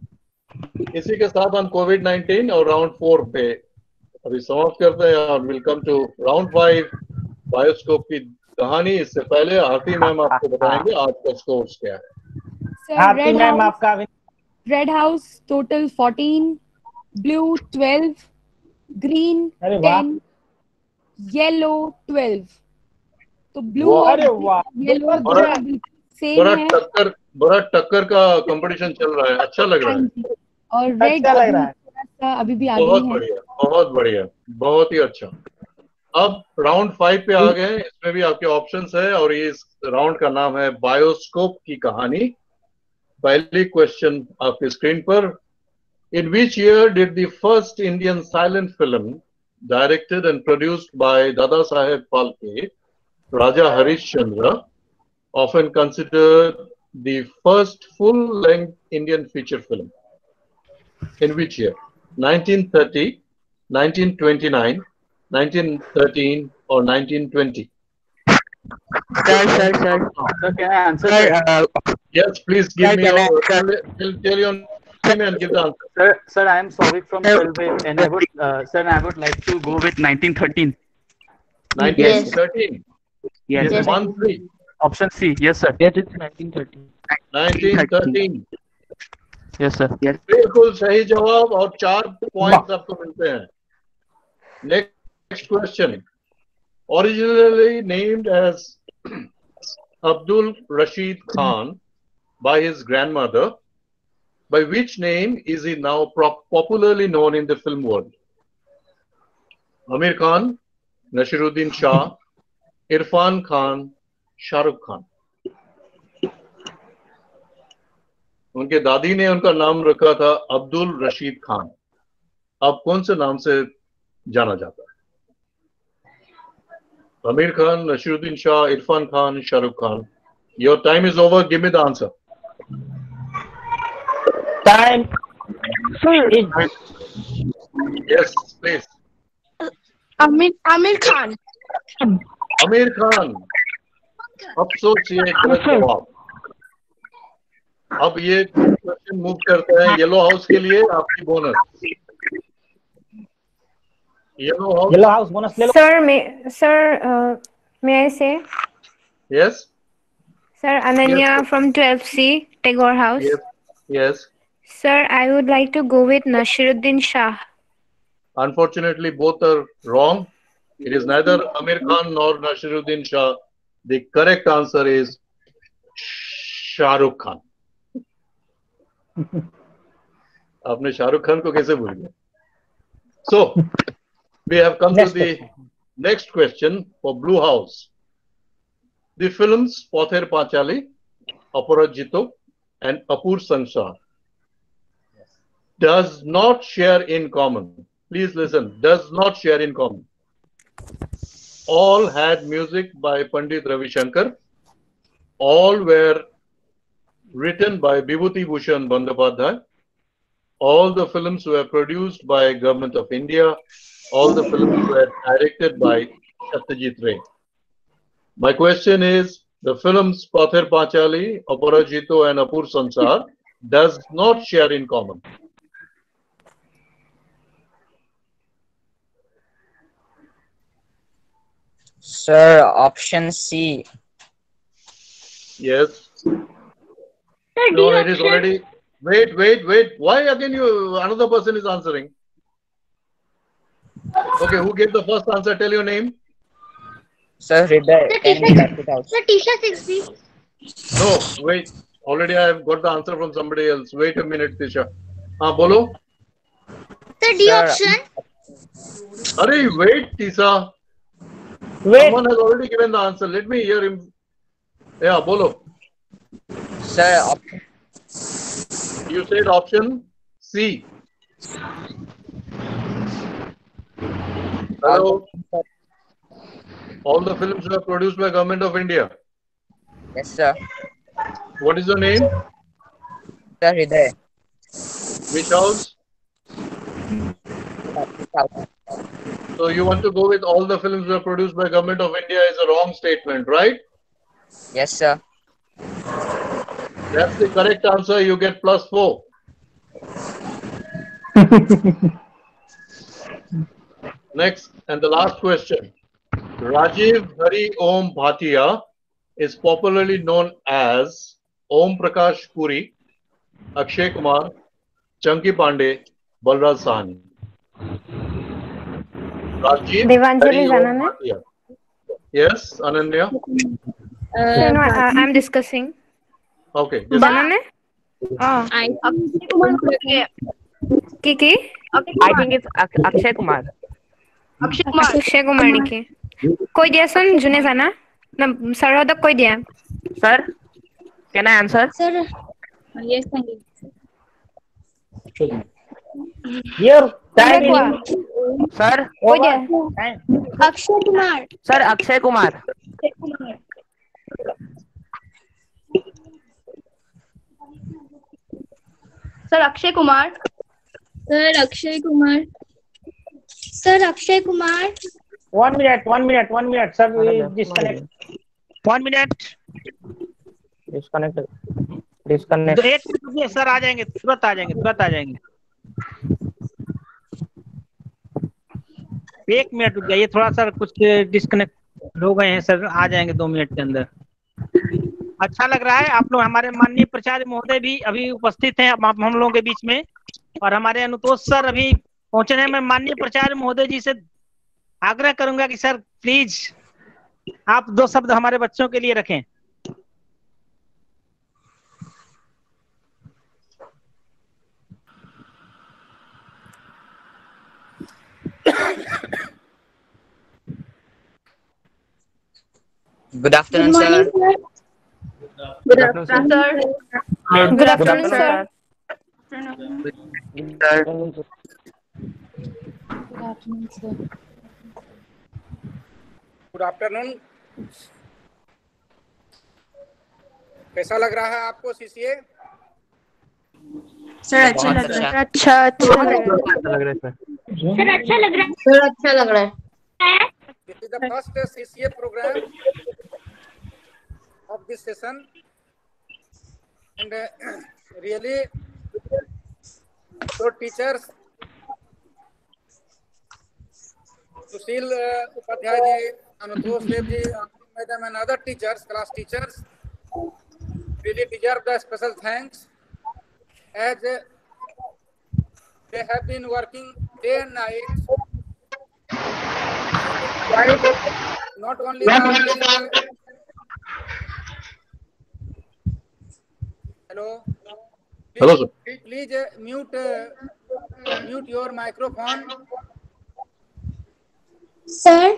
इसी के साथ हम कोविड नाइनटीन और राउंड फोर पे अभी समाप्त करते हैं और will come to round five bioscope की कहानी. इससे पहले आरती मैम आपको बताएंगे आज का स्कोर्स क्या है. Sir, Aarti Red ma'am House, आपका Red House total fourteen, Blue twelve, Green अरे वाह. ten, Yellow twelve. तो Blue वाह. और अरे वाह. Yellow बड़ा दोनों सेम बड़ा है. टक्कर बड़ा टक्कर का कंपटीशन चल रहा है. अच्छा लग रहा है. और Red अच्छा लग रहा है. थोड़ा सा अभी भी आगे बहुत है. बढ़िया, बहुत बढ़िया, बहुत ही अच्छा. अब राउंड फाइव पे आ गए. इसमें भी आपके ऑप्शंस है और इस राउंड का नाम है बायोस्कोप की कहानी. पहली क्वेश्चन आपकी स्क्रीन पर. In which year did the first Indian silent film directed and produced by Dada Saheb Phalke, Raja Harishchandra, often considered the first full-length Indian feature film? In which year? nineteen thirty, nineteen twenty-nine, nineteen thirteen or nineteen twenty? Sir, sir, sir. Sir, can I answer? Sir, uh, Yes, please give Sir, me can your, I- tell, tell, tell your name and give the answer. Sir, sir, I am sorry from Sir. twelve A, and I would, uh, sir, I would like to go with nineteen thirteen. nineteen thirteen. yes, Yes, sir. one three. Option C. Yes, sir. Yes, it's nineteen thirty. nineteen thirteen. Yes, sir. बिल्कुल सही जवाब और चार points आपको मिलते हैं. Next question. Originally named as Abdul Rashid Khan by his grandmother, by which name is he now pro- popularly known in the film world? Amir Khan, Nasiruddin Shah, Irfan Khan, Shah Rukh Khan. उनके दादी ने उनका नाम रखा था अब्दुल रशीद खान. अब कौन से नाम से जाना जाता है? Aamir Khan, Naseeruddin Shah, Irfan Khan, Shahrukh Khan. Your time is over. Give me the answer. Time. Yes, please. Amir Amir Khan. Aamir Khan. अफसोस ये गलत जवाब. अब ये क्वेश्चन मूव करते हैं येलो हाउस के लिए. आपकी bonus. Yellow house. Yellow house bonus ले लो. Sir, may sir, uh, may I say? Yes. Sir, Ananya Yes. from twelve C, Tagore House. Yes. Yes. Sir, I would like to go with Nasiruddin Shah. Unfortunately, both are wrong. It is neither Amir Khan nor Nasiruddin Shah. The correct answer is Shah Rukh Khan. आपने शाहरुख खान को कैसे भूल गए? So, we have come Next to the next question for Blue House. The films Pather Panchali, Aparajito, and Apur Sansar does not share in common. Please listen. Does not share in common. All had music by Pandit Ravi Shankar. All were written by Bibhuti Bhushan Bandyopadhyay. All the films were produced by Government of India. All the films were directed by Satyajit Ray. My question is, the films Pather Panchali, Aparajito, and Apur Sansar does not share in common. Sir, option C. Yes. Sir, D No, it is option. already. Wait, wait, wait. Why again you? Another person is answering. Okay, who gave the first answer? Tell your name. Sir, Hriday, Sir, can we Tisha, back it out? Sir, Tisha six B. No, wait. Already I have got the answer from somebody else. Wait a minute, Tisha. Ah, bolo. Sir, D Sir, option. Arey, wait, Tisha. Wait. Someone has already given the answer. Let me hear him. Yeah, bolo. Sir, option. You said option C. Hello. All the films were produced by Government of India. Yes, sir. What is your name? Sir, Hriday. Which house? So you want to go with all the films were produced by Government of India is a wrong statement, right? Yes, sir. That's the correct answer. You get plus four. Next and the last question. Rajiv Hari Om Bhatia is popularly known as Om Prakash Puri, Akshay Kumar, Chunky Pandey, Balraj Sahni. Rajiv Devanjali Hari Om Zanane? Bhatia. Yes, Ananya. Sir, no, I, I'm discussing. Okay. Zanane? Oh. I Akshay Kumar okay. Kiki? I think it's Ak- Akshay Kumar. Akshay Kumar. Akshay Kumar niki. Koi diyason june jana? Na sarhodok koi diya? Sir, can I answer? Sir. Yes, thank you. Your time Koi is Sir, diya? Akshay Kumar. sir, Akshay Kumar. Akshay Kumar. Sir, Akshay Kumar. Sir, Akshay Kumar. Sir, Akshay Kumar. one minute, one minute, one minute, sir. We disconnect. One minute. Disconnect. Disconnect. तो एक minute रुकिए sir, आ जाएंगे तुरंत, आ जाएंगे तुरंत, आ जाएंगे एक minute रुक जाइए थोड़ा सर, कुछ डिस्कनेक्ट हो गए हैं सर, आ जाएंगे दो मिनट के अंदर। अच्छा लग रहा है, आप लोग हमारे माननीय प्राचार्य महोदय भी अभी उपस्थित हैं हम हम लोगों के बीच में, और हमारे अनुतोष सर अभी पहुंचे हैं। मैं माननीय प्राचार्य महोदय जी से आग्रह करूंगा कि सर प्लीज आप दो शब्द हमारे बच्चों के लिए रखें। Good afternoon, Good morning, sir. sir. Good afternoon, sir. Good afternoon, sir. Sir, Good afternoon, sir. Good afternoon. कैसा लग रहा है आपको सीसीए? सर अच्छा लग रहा है। अच्छा अच्छा लग रहा लग रहा है सर। Sir, अच्छा लग रहा है। सर अच्छा लग रहा है। This is the first C C A program of this session, and uh, really, so teachers, Sushil uh, Upadhyay ji, Anutosh Dev ji, madam, and other teachers, class teachers, really deserve the special thanks, as uh, they have been working day and night. And not only the hello. Please, Hello, sir. Please uh, mute uh, mute your microphone. Sir.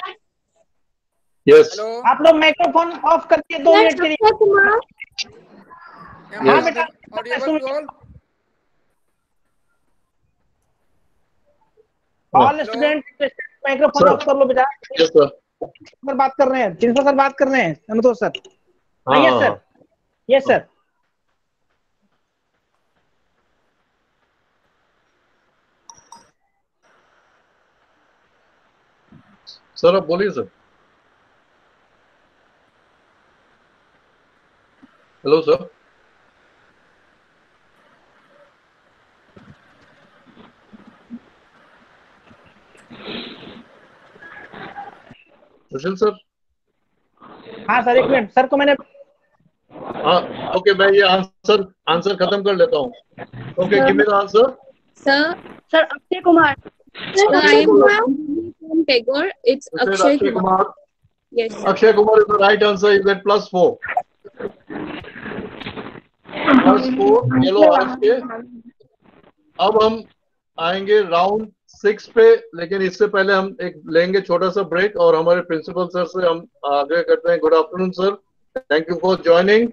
Yes. Hello. आप लोग microphone of करके दो minute के लिए हाँ बेटा audible to all. All student microphone off कर लो बेटा। Yes sir. सर बात कर रहे हैं, प्रिंसिपल सर बात कर रहे हैं, अनुतोष सर। हाँ yes sir, yes sir. Sir आप बोलिए sir. Hello sir. Sushil sir. हाँ सर, एक मिनट सर को मैंने हाँ ओके, मैं ये आंसर आंसर खत्म कर लेता हूँ। Okay give me the answer. Sir sir Akshay Kumar. Sir, Akshay Kumar. From Tagore, it's Akshay Akshay Kumar. Kumar. Yes. Sir. Akshay Kumar is the right answer. You get plus four. Plus four. Yellow hearts के। अब हम आएंगे round six पे, लेकिन इससे पहले हम एक लेंगे छोटा सा ब्रेक और हमारे प्रिंसिपल सर से हम आगे करते हैं। Good afternoon sir, thank you for joining.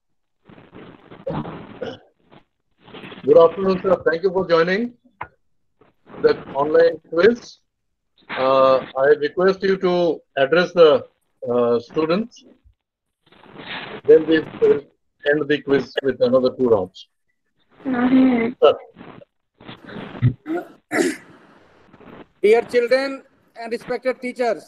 Good afternoon sir, thank you for joining the online quiz. Uh, I request you to address the uh, students. Then we will end the quiz with another two rounds. Sir. Dear children and respected teachers,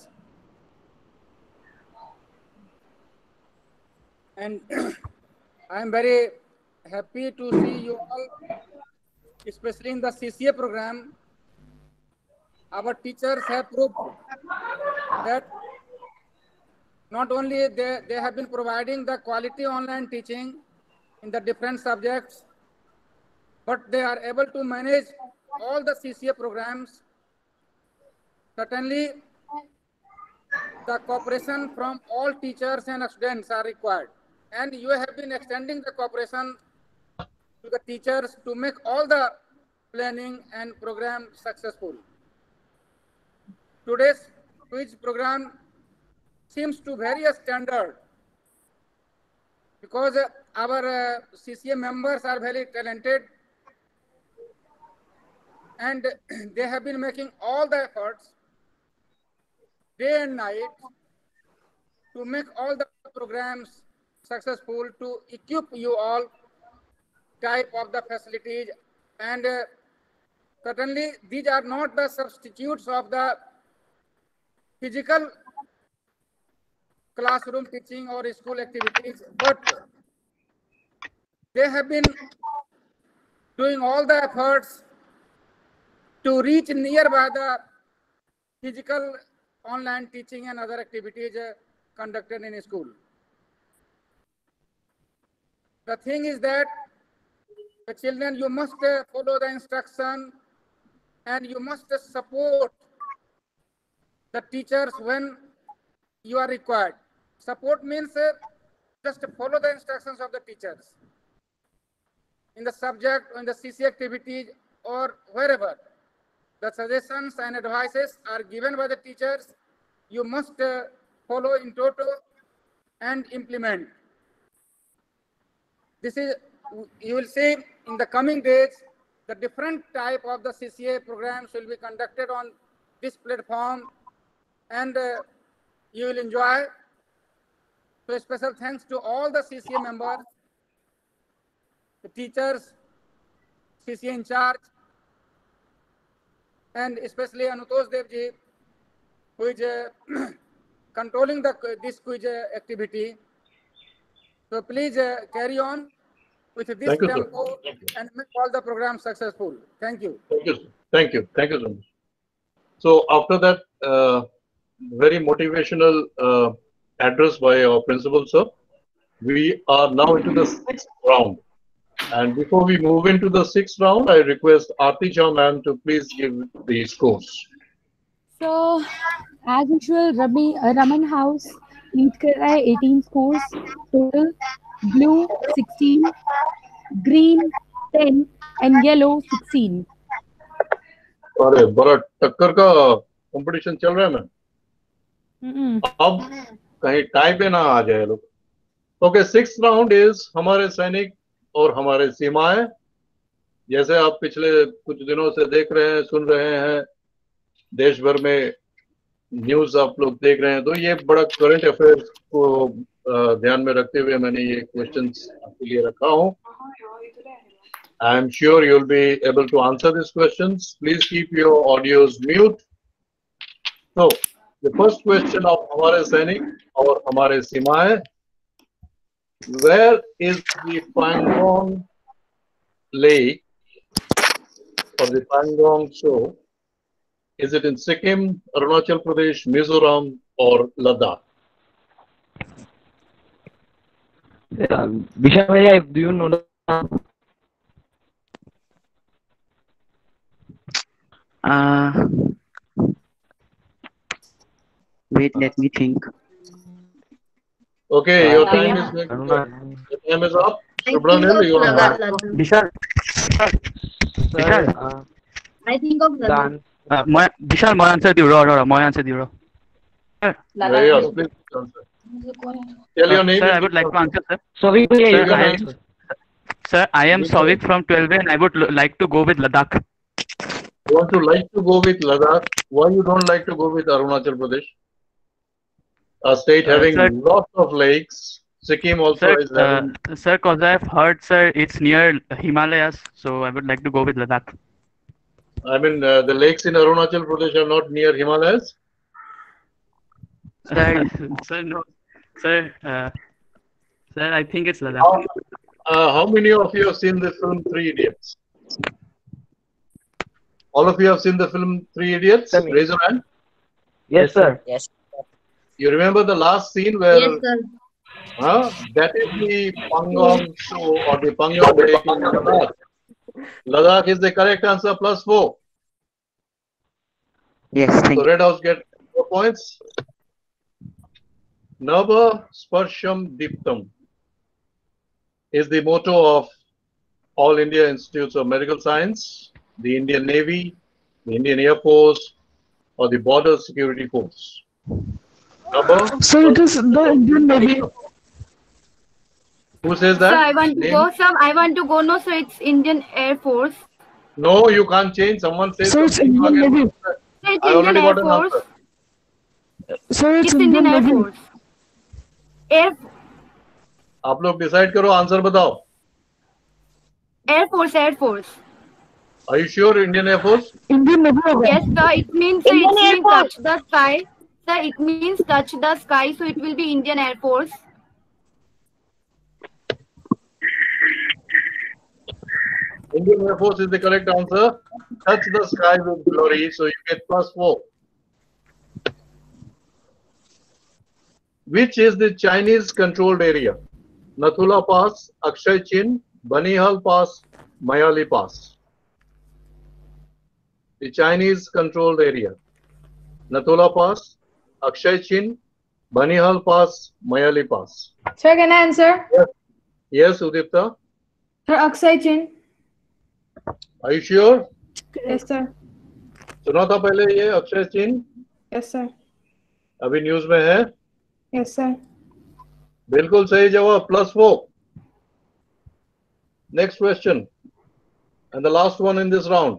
and I am very happy to see you all, especially in the C C A program. Our teachers have proved that not only they, they have been providing the quality online teaching in the different subjects, but they are able to manage all the C C A programs. Certainly, the cooperation from all teachers and students are required. And you have been extending the cooperation to the teachers to make all the planning and program successful. Today's quiz program seems to vary a standard because uh, our uh, C C A members are very talented and they have been making all the efforts day and night to make all the programs successful, to equip you all type of the facilities, and uh, certainly these are not the substitutes of the physical classroom teaching or school activities, but they have been doing all the efforts to reach nearby the physical online teaching and other activities uh, conducted in school. The thing is that the children, you must uh, follow the instruction and you must uh, support the teachers when you are required. Support means uh, just follow the instructions of the teachers in the subject, or in the C C activities, or wherever. The suggestions and advices are given by the teachers. You must uh, follow in toto and implement. This is, you will see in the coming days, the different type of the C C A programs will be conducted on this platform, and uh, you will enjoy. So special thanks to all the C C A members, the teachers, C C A in charge, and especially Anutosh Devji, who is uh, controlling the this quiz uh, activity. So please uh, carry on with this Thank you, tempo sir. and make all the programs successful. Thank you. Thank you, sir. Thank you. Thank you so much. So after that, uh, very motivational uh, address by our principal, sir. We are now into the sixth round. And before we move into the sixth round, I request Aarti Jha ma'am to please give the scores. So, as usual, Rabi, uh, Raman House lead कर रहा है eighteen scores total. Blue sixteen, green ten, and yellow sixteen. अरे बड़ा टक्कर का competition चल रहा है मैम। अब कहीं टाई पे ना आ जाए लोग। ओके, सिक्स राउंड इज हमारे सैनिक और हमारे सीमाएं। जैसे आप पिछले कुछ दिनों से देख रहे हैं, सुन रहे हैं, देश भर में न्यूज आप लोग देख रहे हैं, तो ये बड़ा करंट अफेयर्स को ध्यान में रखते हुए मैंने ये क्वेश्चंस आपके लिए रखा हूँ। I am sure you'll be able to answer these questions. Please keep your audios mute. So, the first question of हमारे सैनिक और हमारे सीमाएं, where is the Pangong Lake or the Pangong show? Is it in Sikkim, Arunachal Pradesh, Mizoram, or Ladakh? Yeah, Vishal bhaiya, do you know the Uh, wait, let me think. Okay, your time is your time is up. Subramanian, you are. Vishal. Vishal. I think of Ladakh. Uh, my, Vishal, my answer the raw, raw, my answer the raw. Yeah, yes, please answer. Tell your name. Sir, I would like to answer, sir. Sorry, sir, I am, sir, I am Souvik from twelve and I would like to go with Ladakh. You want to like to go with Ladakh? Why you don't like to go with Arunachal Pradesh? A state uh, having sir, lots of lakes. Sikkim also sir, is having... Uh, sir, because I've heard, sir, it's near Himalayas, so I would like to go with Ladakh. I mean, uh, the lakes in Arunachal Pradesh are not near Himalayas? Sir, sir, no. Sir, uh, sir, I think it's Ladakh. How, uh, how many of you have seen the film Three Idiots? All of you have seen the film Three Idiots? Sir, raise your hand. Yes, sir. Yes. You remember the last scene where Yes, sir. uh, that is the Pangong show or the Pangong Lake in Ladakh. Ladakh is the correct answer, plus four. Yes, thank so Red House get four points. Nava Sparsham Diptam is the motto of All India Institutes of Medical Science, the Indian Navy, the Indian Air Force, or the Border Security Force. Nava, so it is the Indian Navy. Who says that? Sir, I want to Name? go, sir. I want to go. No, sir, it's Indian Air Force. No, you can't change. Someone says So it's something. Indian Navy. Sir, it's I already Indian got Air an Force. answer. So it's, It's Indian Air Navy. Force. Air आप लोग decide करो, answer बताओ. Air Force, Air Force. Are you sure Indian Air Force? Indian Navy. Yes, sir. It means sir, Indian it Air means touch the sky. Sir, it means touch the sky, so it will be Indian Air Force. Indian Air Force is the correct answer. Touch the sky with glory, so you get plus four. Which is the Chinese controlled area? Nathula Pass, Akshay Chin, Banihal Pass, Mayali Pass. The Chinese controlled area. Nathula Pass, Akshay Chin, Banihal Pass, Mayali Pass. Sir, can I answer? Yes, yes Udipta. Sir, Akshay Chin. Are you sure? Yes, sir. सुना था पहले ये अक्षय चिन्ह? Yes, sir. अभी news में है? Yes, sir. बिल्कुल सही जवाब, plus four. Next question, and the last one in this round.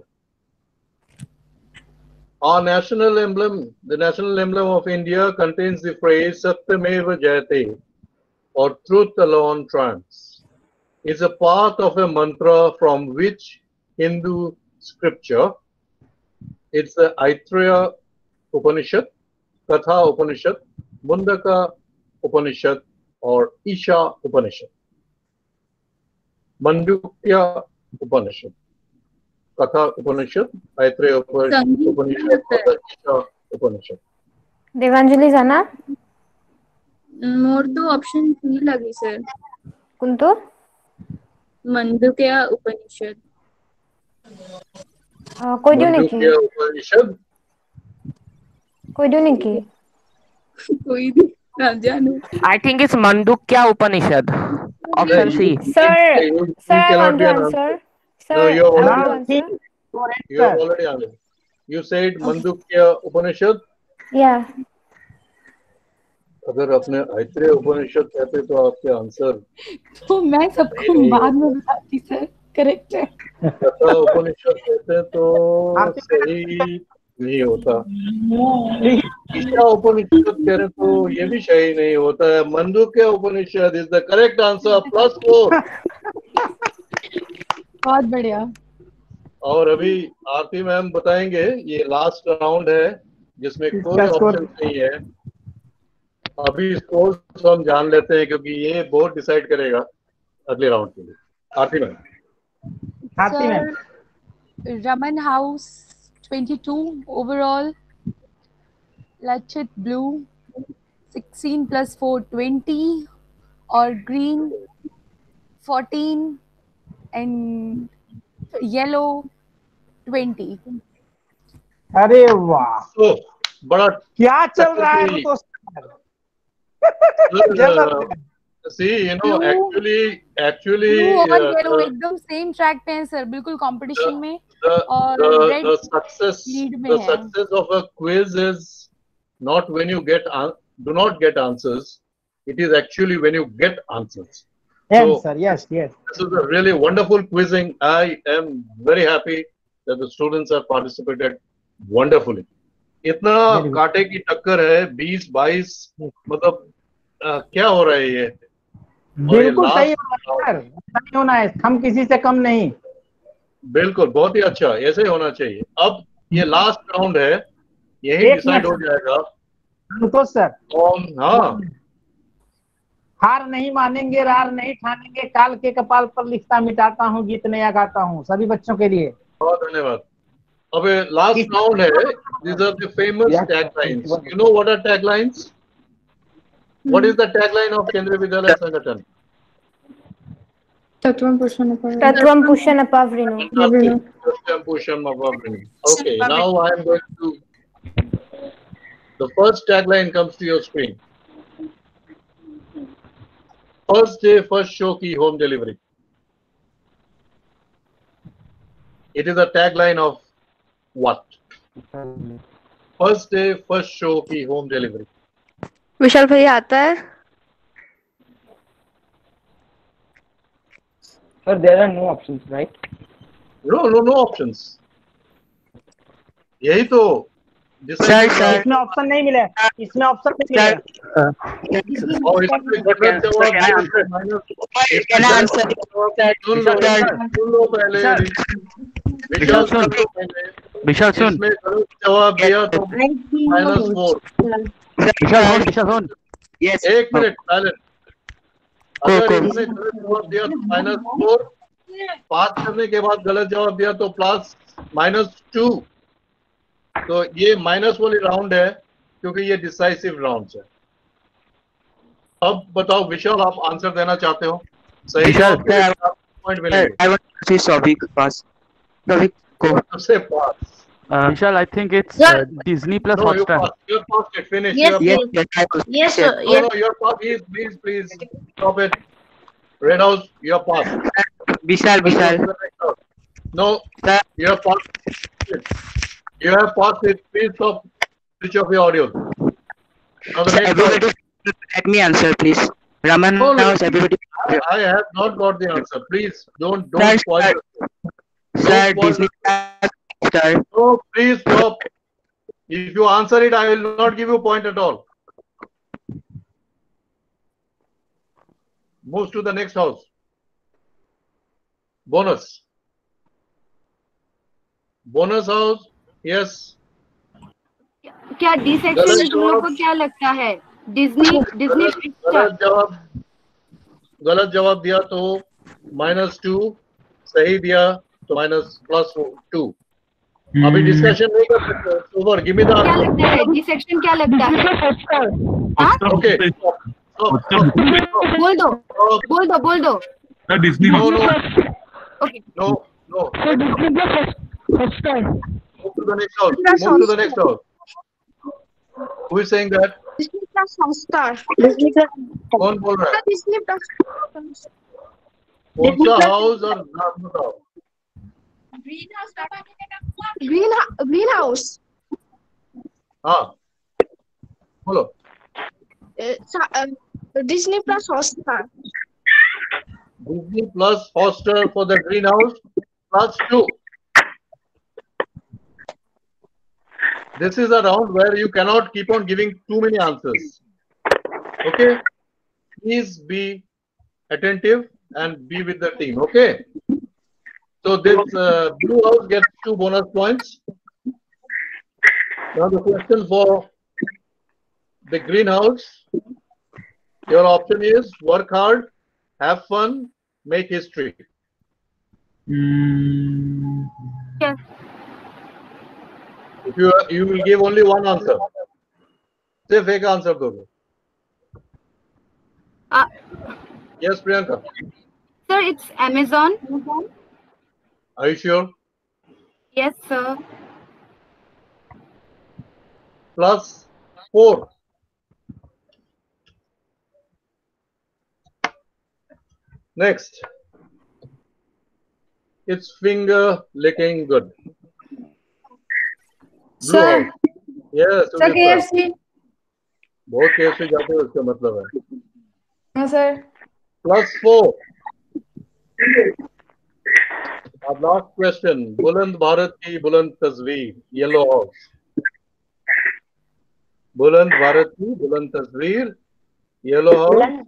Our national emblem, the national emblem of India, contains the phrase Satyameva Jayate, or truth alone triumphs. It's a part of a mantra from which Hindu scripture? It's the Aitreya Upanishad, Katha Upanishad, Mundaka Upanishad, or Isha Upanishad. Mandukya Upanishad, Katha Upanishad, Aitreya Upanishad, or Isha Upanishad. Devanjali Zana. More तो option three लगी sir. कौन तो? मंदुक्य उपनिषद। कोई जो नहीं की उपनिषद कोई जो नहीं की कोई भी ना जानो। I think it's Mandukya Upanishad. Option C. Sir, you, sir, you I cannot want be to an answer. answer. Sir, No, you I want already to answer. you have already answered. You said Mandukya Upanishad. Yeah. अगर अपने ऐत्रेय उपनिषद कहते तो आपके answer तो मैं सबको बाद में बताती सर। करेक्ट है। कथा उपनिषद कहते तो सही नहीं होता। ईशा उपनिषद कह रहे तो ये भी सही नहीं होता है। Mandukya Upanishad is the correct answer, plus four. बहुत बढ़िया। और अभी आरती मैम बताएंगे, ये लास्ट राउंड है जिसमें कोई ऑप्शन नहीं है। अभी स्कोर हम जान लेते हैं क्योंकि ये बोर्ड डिसाइड करेगा अगले राउंड के लिए। Aarti ma'am. Aarti ma'am. Raman house twenty-two overall, Lachit blue, sixteen plus four, twenty, or green, fourteen, and yellow, twenty. अरे वाह, तो बड़ा क्या चल रहा है तो See, you know, actually, actually, Blue और uh, yellow the, एकदम सेम ट्रैक पे हैं सर, बिल्कुल कंपटीशन में। the, और the, red the success, lead में the है। success of a quiz is not when you get an, do not get answers. It is actually when you get answers. Yes, so, sir. Yes, yes. This is a really wonderful quizzing. I am very happy that the students have participated wonderfully. इतना कांटे की टक्कर है, बीस बाईस, मतलब आ, क्या हो रहा है ये? बिल्कुल सही होना है, हम किसी से कम नहीं। बिल्कुल, बहुत ही अच्छा, ऐसे ही होना चाहिए। अब ये लास्ट राउंड है, यही डिसाइड हो जाएगा। तो सर कौन, हाँ, हार नहीं मानेंगे, रार नहीं ठानेंगे, काल के कपाल पर लिखता मिटाता हूँ, गीत नया गाता हूँ, सभी बच्चों के लिए। बहुत धन्यवाद। अब लास्ट राउंड है, these are the famous taglines. You know what are taglines? What is the tagline of Kendriya Vidyalaya Sangathan? Tattvam Pushan Apavrino. Tattvam Pushan Apavrino. Tattvam Pushan Apavrino. Okay, now I am going to. The first tagline comes to your screen. First day, first show ki home delivery. It is a tagline of what? First day, first show ki home delivery. Vishal भैया आता है? Sir, there are no options, right? No, no, no options. यही तो इसमें option नहीं मिले, इसमें option नहीं मिले। और इसमें गलत जवाब सुन लो पहले, विशाल सुन, विशाल सुन, इसमें गलत जवाब दिया तो माइनस फोर। विशाल सुन, विशाल सुन, यस, एक मिनट साइलेंट। अगर इसमें गलत जवाब दिया तो माइनस फोर, पास करने के बाद गलत जवाब दिया तो प्लस माइनस टू। तो ये माइनस वाली राउंड है क्योंकि ये डिसाइसिव राउंड है। अब बताओ विशाल, आप आंसर देना चाहते हो? सही जवाब पॉइंट मिलेंगे। आई वांट टू सी सौभिक पास, सौभिक को सबसे पास। Vishal, I think it's uh, Disney plus No, you Hotstar. passed. You're past it. Finish. Yes, You're yes, past. yes, No, sir. Yes. no, you're past. Please, please, please stop it. Red House, you're past. Vishal, Vishal, No, you're past. You have passed it. Please stop. Switch off your audio. Now the next everybody, let me answer, please. Raman No, no. House, everybody. I, I have not got the answer. Please don't don't Sir, spoil sir. it. Sir, Don't spoil Disney it. Star. No, please stop. If you answer it, I will not give you a point at all. Moves to the next house. Bonus. Bonus house. Yes. क्या D section में तुम लोग को क्या लगता है? Disney Disney गलत जवाब गलत जवाब दिया तो माइनस टू, सही दिया तो माइनस प्लस टू। अभी डिस्कशन नहीं कर सकते। ओवर, गिव मी द क्या लगता है? डी सेक्शन क्या लगता है? ओके, बोल दो बोल दो बोल दो Sir, Disney No, no, okay no, no. Sir, Disney Plus Hotstar. Move to the next house. Move to the next house. Who is saying that? Disney Plus Hotstar. कौन बोल रहा है? Disney Plus कौन सा हाउस और नाम बताओ? Green Greenhouse. हाँ, बोलो. Uh, uh, Disney Plus Hotstar. Disney Plus Hotstar for the greenhouse plus two. This is a round where you cannot keep on giving too many answers. Okay? Please be attentive and be with the team. Okay? So this uh, blue house gets two bonus points. Now the question for the greenhouse. Your option is work hard, have fun, make history. Mm. Yes. If you you will give only one answer. Say fake answer दोगे. Uh, Yes, Priyanka. sir, it's Amazon. Are you sure? Yes, sir. Plus four. Next. It's finger licking good. Blue Sir. house. Yes. Sir, Sudipta. K F C. बहुत K F C जाते हो उसका मतलब है. हाँ sir. Plus four. Our last question. बुलंद भारत की बुलंद तस्वीर. Yellow house. बुलंद भारत की बुलंद तस्वीर. Yellow house.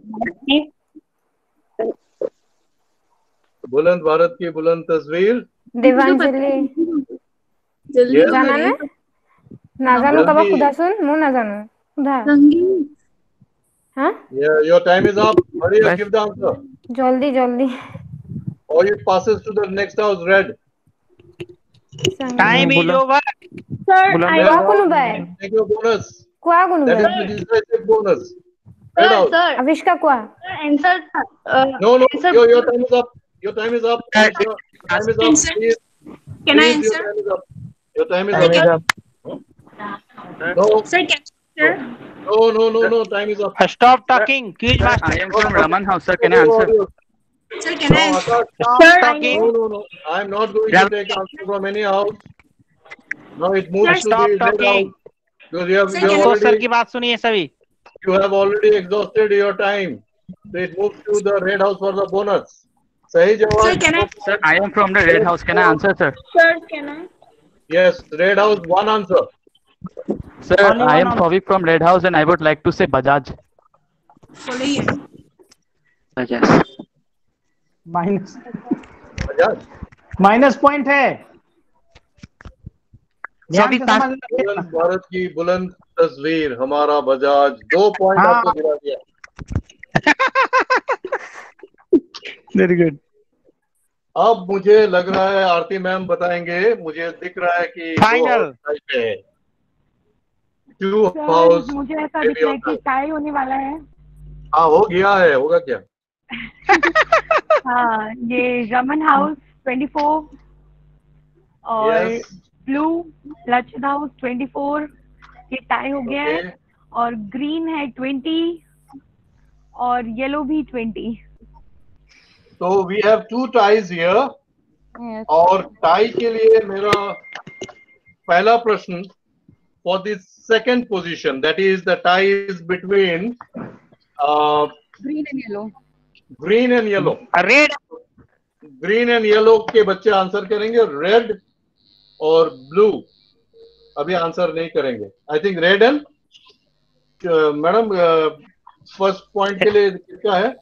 बुलंद भारत की बुलंद तस्वीर. দেবাঞ্জলি जल्दी জানা না নাজানো কবা খুদা শুন মু নাজানো খুদা হ্যাঁ Yeah, your time is up. Hurry up, give the answer. জলদি জলদি Or it passes to the next house, red. Time is over. Sir, I কোৱা কোনোবাই Take your bonus. কোৱা That কোনোবাই is the decisive bonus. Red house. Avishka কোৱা Answer. No, no, your, your time is up. Your time is up. Your time is up. Please. Can I Please, answer? Your time is up. Your time is Time is up. No. Sir, can sir? No, no, no, no. Time is up. Stop talking. Quiz Sir, master. I am from Raman House, sir. Can I answer? Sir, can I No, answer? Akash, Stop No, talking. no, no. I am not going to take answer from any house. Now it moves Sir, to stop the red talking. house. Because you have, Sir, you have can I- तो sir already, की बात सुनिए सभी. you have already exhausted your time. So it moves to the red house for the bonus. Sahi Sir, jawab. can I? Sir, I am from the Red House. Can I answer, sir? Sir, can I? Yes, red house, one answer. Sir, Only I one am answer. Taufik from Red House, and I would like to say Bajaj. बोलिए. Bajaj. Minus Bajaj. Minus point है ध्यान सभी से पास- समझ बुलंद भारत की बुलंद तस्वीर हमारा बजाज दो पॉइंट हाँ। आपको दिला दिया. Very good. अब मुझे लग रहा है आरती मैम बताएंगे. मुझे दिख रहा है कि Final. टू सर हाउस मुझे ऐसा दिख रहा है कि टाई होने वाला है. हाँ हो गया है. होगा क्या? हाँ ये रमन हाउस ट्वेंटी फोर और Yes. Blue Lachit house twenty four ये टाई हो गया है Okay. और ग्रीन है ट्वेंटी और येलो भी ट्वेंटी. तो we have two ties here और टाई के लिए मेरा पहला प्रश्न for the second position that is the tie is between green and yellow. Green and yellow. Red. Green and yellow के बच्चे आंसर करेंगे. रेड और ब्लू अभी आंसर नहीं करेंगे. I think red and madam first point के लिए कितना है?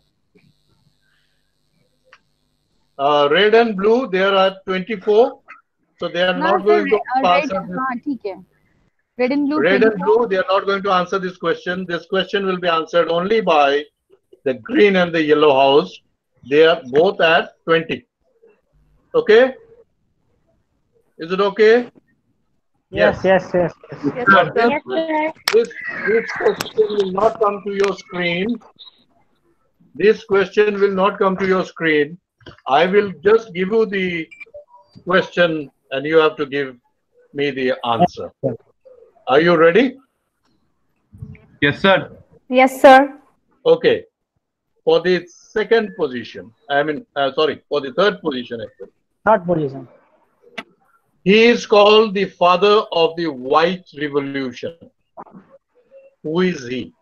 Red and blue there are twenty four so they are not going to answer this. हाँ ठीक है. Red and blue. Red and blue, they are not going to answer this question. This question will be answered only by the green and the yellow house. They are both at twenty. Okay? Is it okay? Yes, yes, yes. yes. Yes, sir. This, this, this question will not come to your screen. This question will not come to your screen. I will just give you the question and you have to give me the answer. Are you ready? Yes, sir. Yes, sir. Okay. For the second position, I mean, uh, sorry, for the third position, actually. Third position. He is called the father of the White Revolution. Who is he?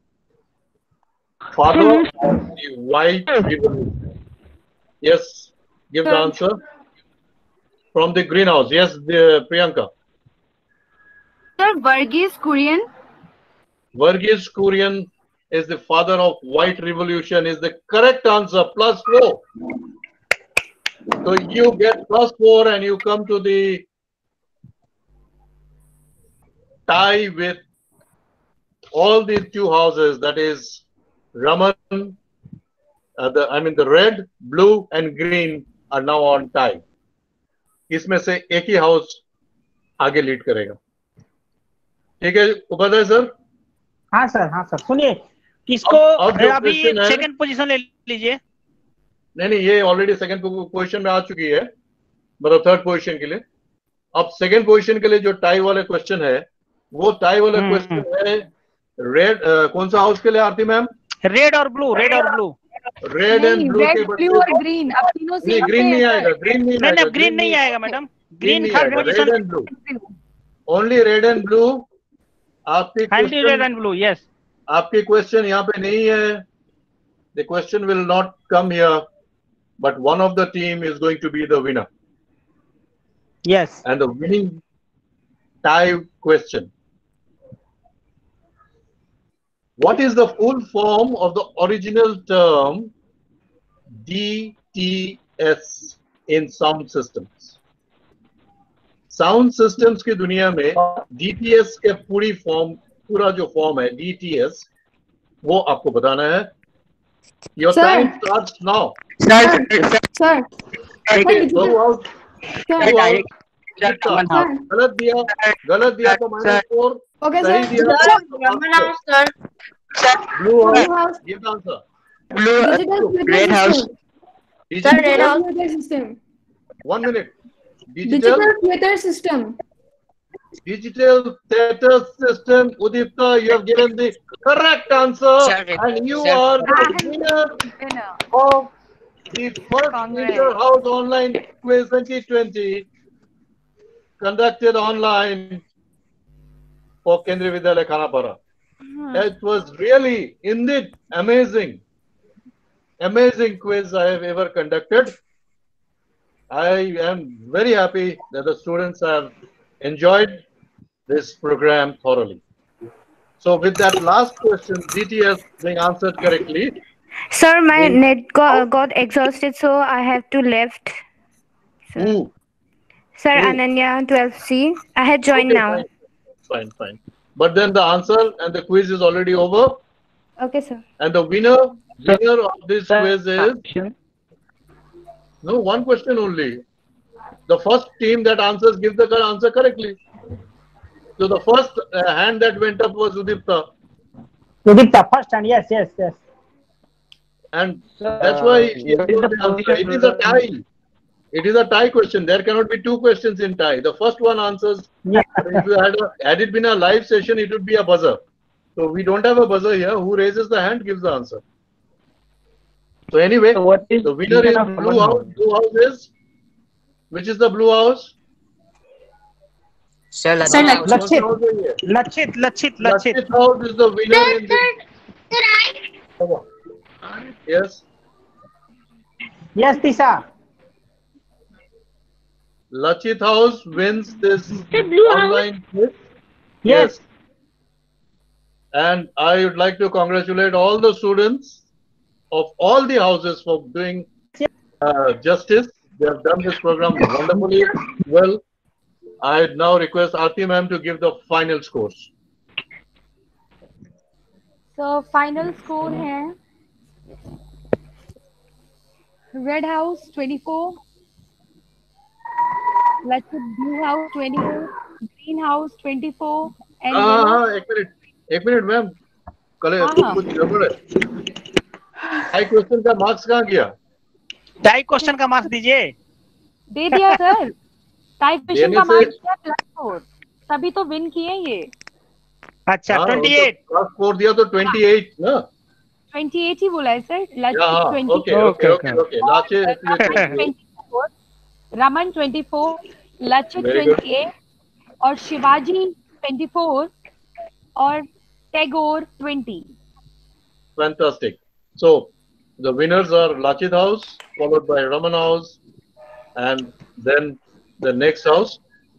Father of the White Revolution. Yes, give the answer. From the greenhouse. Yes, the Priyanka. Sir, Verghese Kurian. Verghese Kurian is the father of White Revolution is the correct answer. Plus four. So you get plus four and you come to the tie with all these two houses. That is Raman, uh, the, I mean the red, blue and green are now on tie. इसमें से एक ही house आगे lead करेगा. ठीक है Upadhyay sir? हाँ sir, हाँ sir. सुनिए, किसको अभी सेकंड पोजीशन ले लीजिए. नहीं नहीं ये ऑलरेडी सेकंड पोजीशन में आ चुकी है, मतलब थर्ड पोजीशन के लिए. अब सेकंड पोजीशन के लिए जो टाई वाला क्वेश्चन है वो टाई वाला क्वेश्चन है रेड, कौन सा हाउस के लिए आरती मैम? रेड और ब्लू, रेड और ब्लू. रेड एंड ब्लू के बच्चे ब्लू और ग्रीन अब तीनों से ग्रीन नहीं आएगा. ग्रीन नहीं आएगा. ग्रीन नहीं आएगा madam. Green third position. Red and blue, only red and blue. आपके question red and blue. Yes, आपके क्वेश्चन यहाँ पे नहीं है. The question will not come here, but one of the team is going to be the winner. Yes. And the winning tie question. What is the full form of the original term D T S in sound systems? Sound systems की दुनिया में D T S के पूरी form, पूरा जो form है D T S, वो आपको बताना है. Your sir. Time starts now. Sir, sir, sir. Okay, go out. Go out. गलत दिया, गलत दिया तो माइनस फोर. Okay, सही दिया. Sir. Blue house. Give the answer. Blue. Red house. Sir, red house. System. One minute. Digital, Digital theater system. Digital theater system. Udipta, you have given the correct answer, sir, and you sir. Are the winner of the first Inter-House Online Quiz twenty twenty, conducted online for Kendriya Vidyalaya Khanapara. Hmm. It was really, indeed, amazing, amazing quiz I have ever conducted. I am very happy that the students have enjoyed this program thoroughly. So with that last question, D T S being answered correctly. Sir, my we, net got, got exhausted, so I have to left. Sir, Ooh. Sir Ooh. Ananya, twelve C. I had joined Okay, now. Fine. fine, fine. But then the answer and the quiz is already over. Okay, sir. And the winner, winner of this sir, quiz is... Question. No, one question only. The first team that answers gives the answer correctly. So the first uh, hand that went up was Udipta. Udipta, first hand, yes, yes, yes. And that's why uh, she told the answer. It is a tie. It is a tie question. There cannot be two questions in tie. The first one answers. Yeah. If you had, a, had it been a live session, it would be a buzzer. So we don't have a buzzer here. Who raises the hand gives the answer. So anyway, so what is the winner is blue house. Blue house is, which is the blue house? Sir, Lachit. Lachit. Lachit. Lachit. Lachit house is the winner in the... Yes. Yes, Tisha. Lachit House wins this online quiz. Yes. Yes. And I would like to congratulate all the students of all the houses for doing uh, justice. They have done this program wonderfully well. I now request Aarti ma'am to give the final scores. So final score है Red House twenty-four, Lachit Blue House twenty-four, green house twenty four and हाँ हाँ एक minute एक minute ma'am कल कुछ गड़बड़ है। High question का मार्क्स कहाँ गया? टाई क्वेश्चन का मार्क्स दीजिए। दे दिया सर, टाई क्वेश्चन देने का से- मार्क्स दिया प्लस फोर, तभी तो विन किए ये। अच्छा ट्वेंटी एट प्लस फोर दिया तो ट्वेंटी एट ना? ट्वेंटी एट ही बोला है सर। हाँ, twenty okay okay okay okay Lachit Raman twenty four, Lachit Very good. Twenty eight और शिवाजी ट्वेंटी फोर और Tagore twenty. Fantastic. So the winners are Lachit House, followed by Raman House, and then the next house.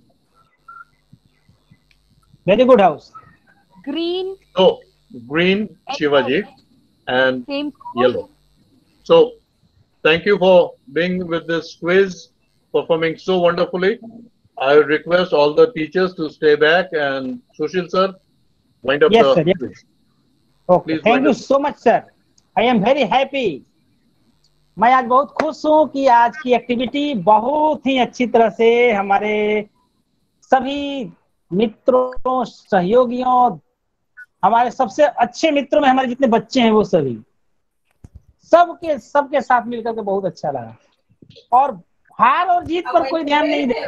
Very good house. Green. So green Shivaji and Same. yellow. So thank you for being with this quiz, performing so wonderfully. I request all the teachers to stay back and Sushil sir, wind up Yes, the sir, yes. quiz. Okay, Please thank wind you up. so much sir. I am very happy. मैं आज बहुत खुश हूँ कि आज की activity बहुत ही अच्छी तरह से हमारे सभी मित्रों, सहयोगियों, हमारे सबसे अच्छे मित्रों में हमारे जितने बच्चे हैं वो सभी सबके सबके साथ मिलकर के बहुत अच्छा लगा। और हार और जीत पर कोई ध्यान नहीं देना।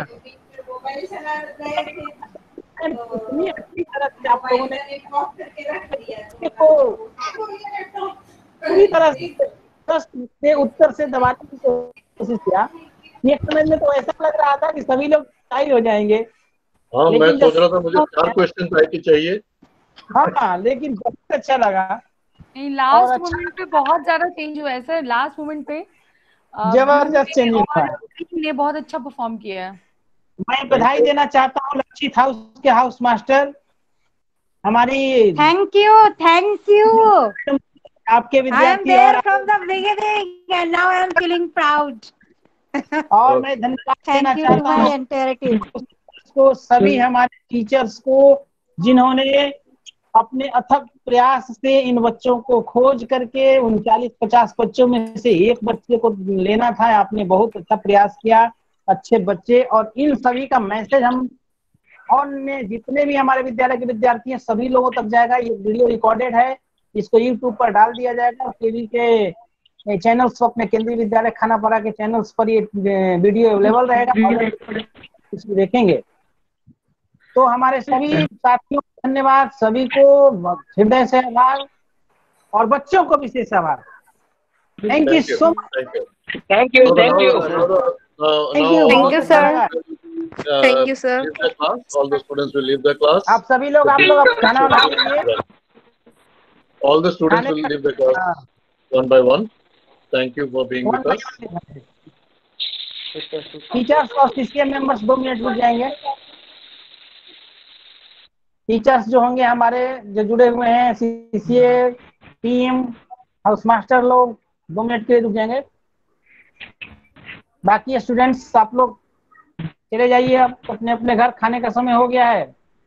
इतनी अच्छी तरह से आप लोगों ने पूरी तरह से उत्तर से दबाने की कोशिश किया। एक समय में तो ऐसा लग रहा था कि सभी लोग टाई हो जाएंगे। हाँ मैं सोच रहा था मुझे चार क्वेश्चन टाई के चाहिए। हाँ लेकिन बहुत अच्छा लगा। लास्ट अच्छा- मोमेंट पे बहुत ज्यादा चेंज हुआ है सर। लास्ट मोमेंट पे अ, जबरदस्त चेंज हुआ है। ग्रीन ने बहुत अच्छा परफॉर्म किया है। मैं बधाई देना चाहता हूँ लक्षित हाउस के हाउस मास्टर हमारी थैंक यू थैंक यू आपके I am विद्यार्थी there और from the beginning and now I am feeling proud. और मैं धन्यवाद देना Thank you to चाहता my हूँ entire team. को सभी हमारे टीचर्स को जिन्होंने अपने अथक प्रयास से इन बच्चों को खोज करके उनचालीस पचास बच्चों में से एक बच्चे को लेना था। आपने बहुत अच्छा प्रयास किया, अच्छे बच्चे। और इन सभी का मैसेज हम और में जितने भी हमारे विद्यालय के विद्यार्थी हैं सभी लोगों तक जाएगा। ये वीडियो रिकॉर्डेड है, इसको यूट्यूब पर डाल दिया जाएगा। टीवी के चैनल्स अपने केंद्रीय विद्यालय खानापारा के चैनल्स पर ये वीडियो अवेलेबल रहेगा, इसको देखेंगे। तो हमारे सभी साथियों को धन्यवाद, सभी को हृदय से आभार और बच्चों को विशेष आभार। Thank you so much. Thank you, thank you. Thank you, Thank you, sir. Uh, Thank you, sir. leave the class. All the students will leave the class. आप सभी लोग आप लोग अब खाना बना लीजिए। All the students will leave the class one by one. Thank you for being with us. Teachers और सीसीए मेंबर्स दो मिनट रुक जाएंगे। टीचर्स जो होंगे हमारे जो जुड़े हुए हैं, सीसीए टीम, हाउस मास्टर लोग दो मिनट के लिए रुक जाएंगे। बाकी स्टूडेंट्स आप लोग चले जाइए, अब अपने अपने घर, खाने का समय हो गया है।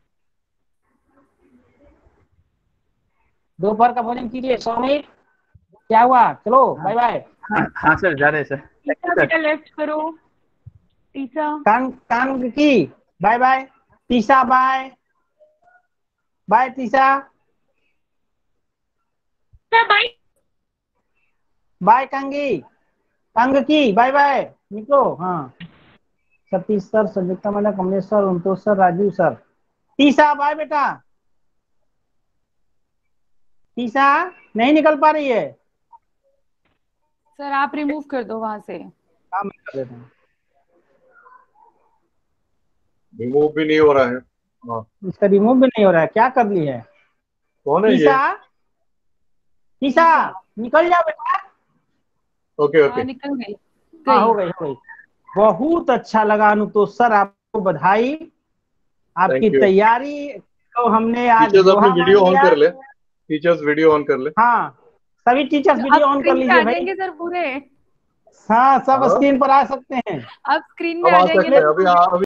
दोपहर का भोजन कीजिए। सौमिक क्या हुआ? चलो बाय बाय। हाँ सर जा रहे हैं सर। बेटा लेफ्ट करो। टीसा कान कान की बाय बाय। टीसा बाय बाय। टीसा बाय बाय। कंगी कंग की बाय बाय। निकलो। हाँ Satish sir, Sanyukta madam, Kamlesh sir, Anutosh sir, Rajiv sir. टीसा बाय बेटा। टीसा नहीं निकल पा रही है। सर आप रिमूव कर दो वहां से। हाँ मैं कर देता हूँ। रिमूव भी नहीं हो रहा है। हाँ इसका रिमूव भी नहीं हो रहा है। क्या कर ली है? कौन है ये? टीसा टीसा निकल जाओ बेटा। ओके ओके निकल गई। हाँ हो गई हो गई। बहुत अच्छा लगा अनुतोष सर, आपको बधाई। आपकी Thank you. तैयारी तो हमने आज टीचर्स लोहा अपनी वीडियो मान ऑन लिया। कर ले। टीचर्स वीडियो ऑन कर ले। हाँ सभी टीचर्स वीडियो ऑन कर लीजिए भाई। जाएंगे सर पूरे। हाँ सब हाँ। स्क्रीन पर आ सकते हैं। अब स्क्रीन अब में आ आ जाएंगे सकते हैं ना। अभी।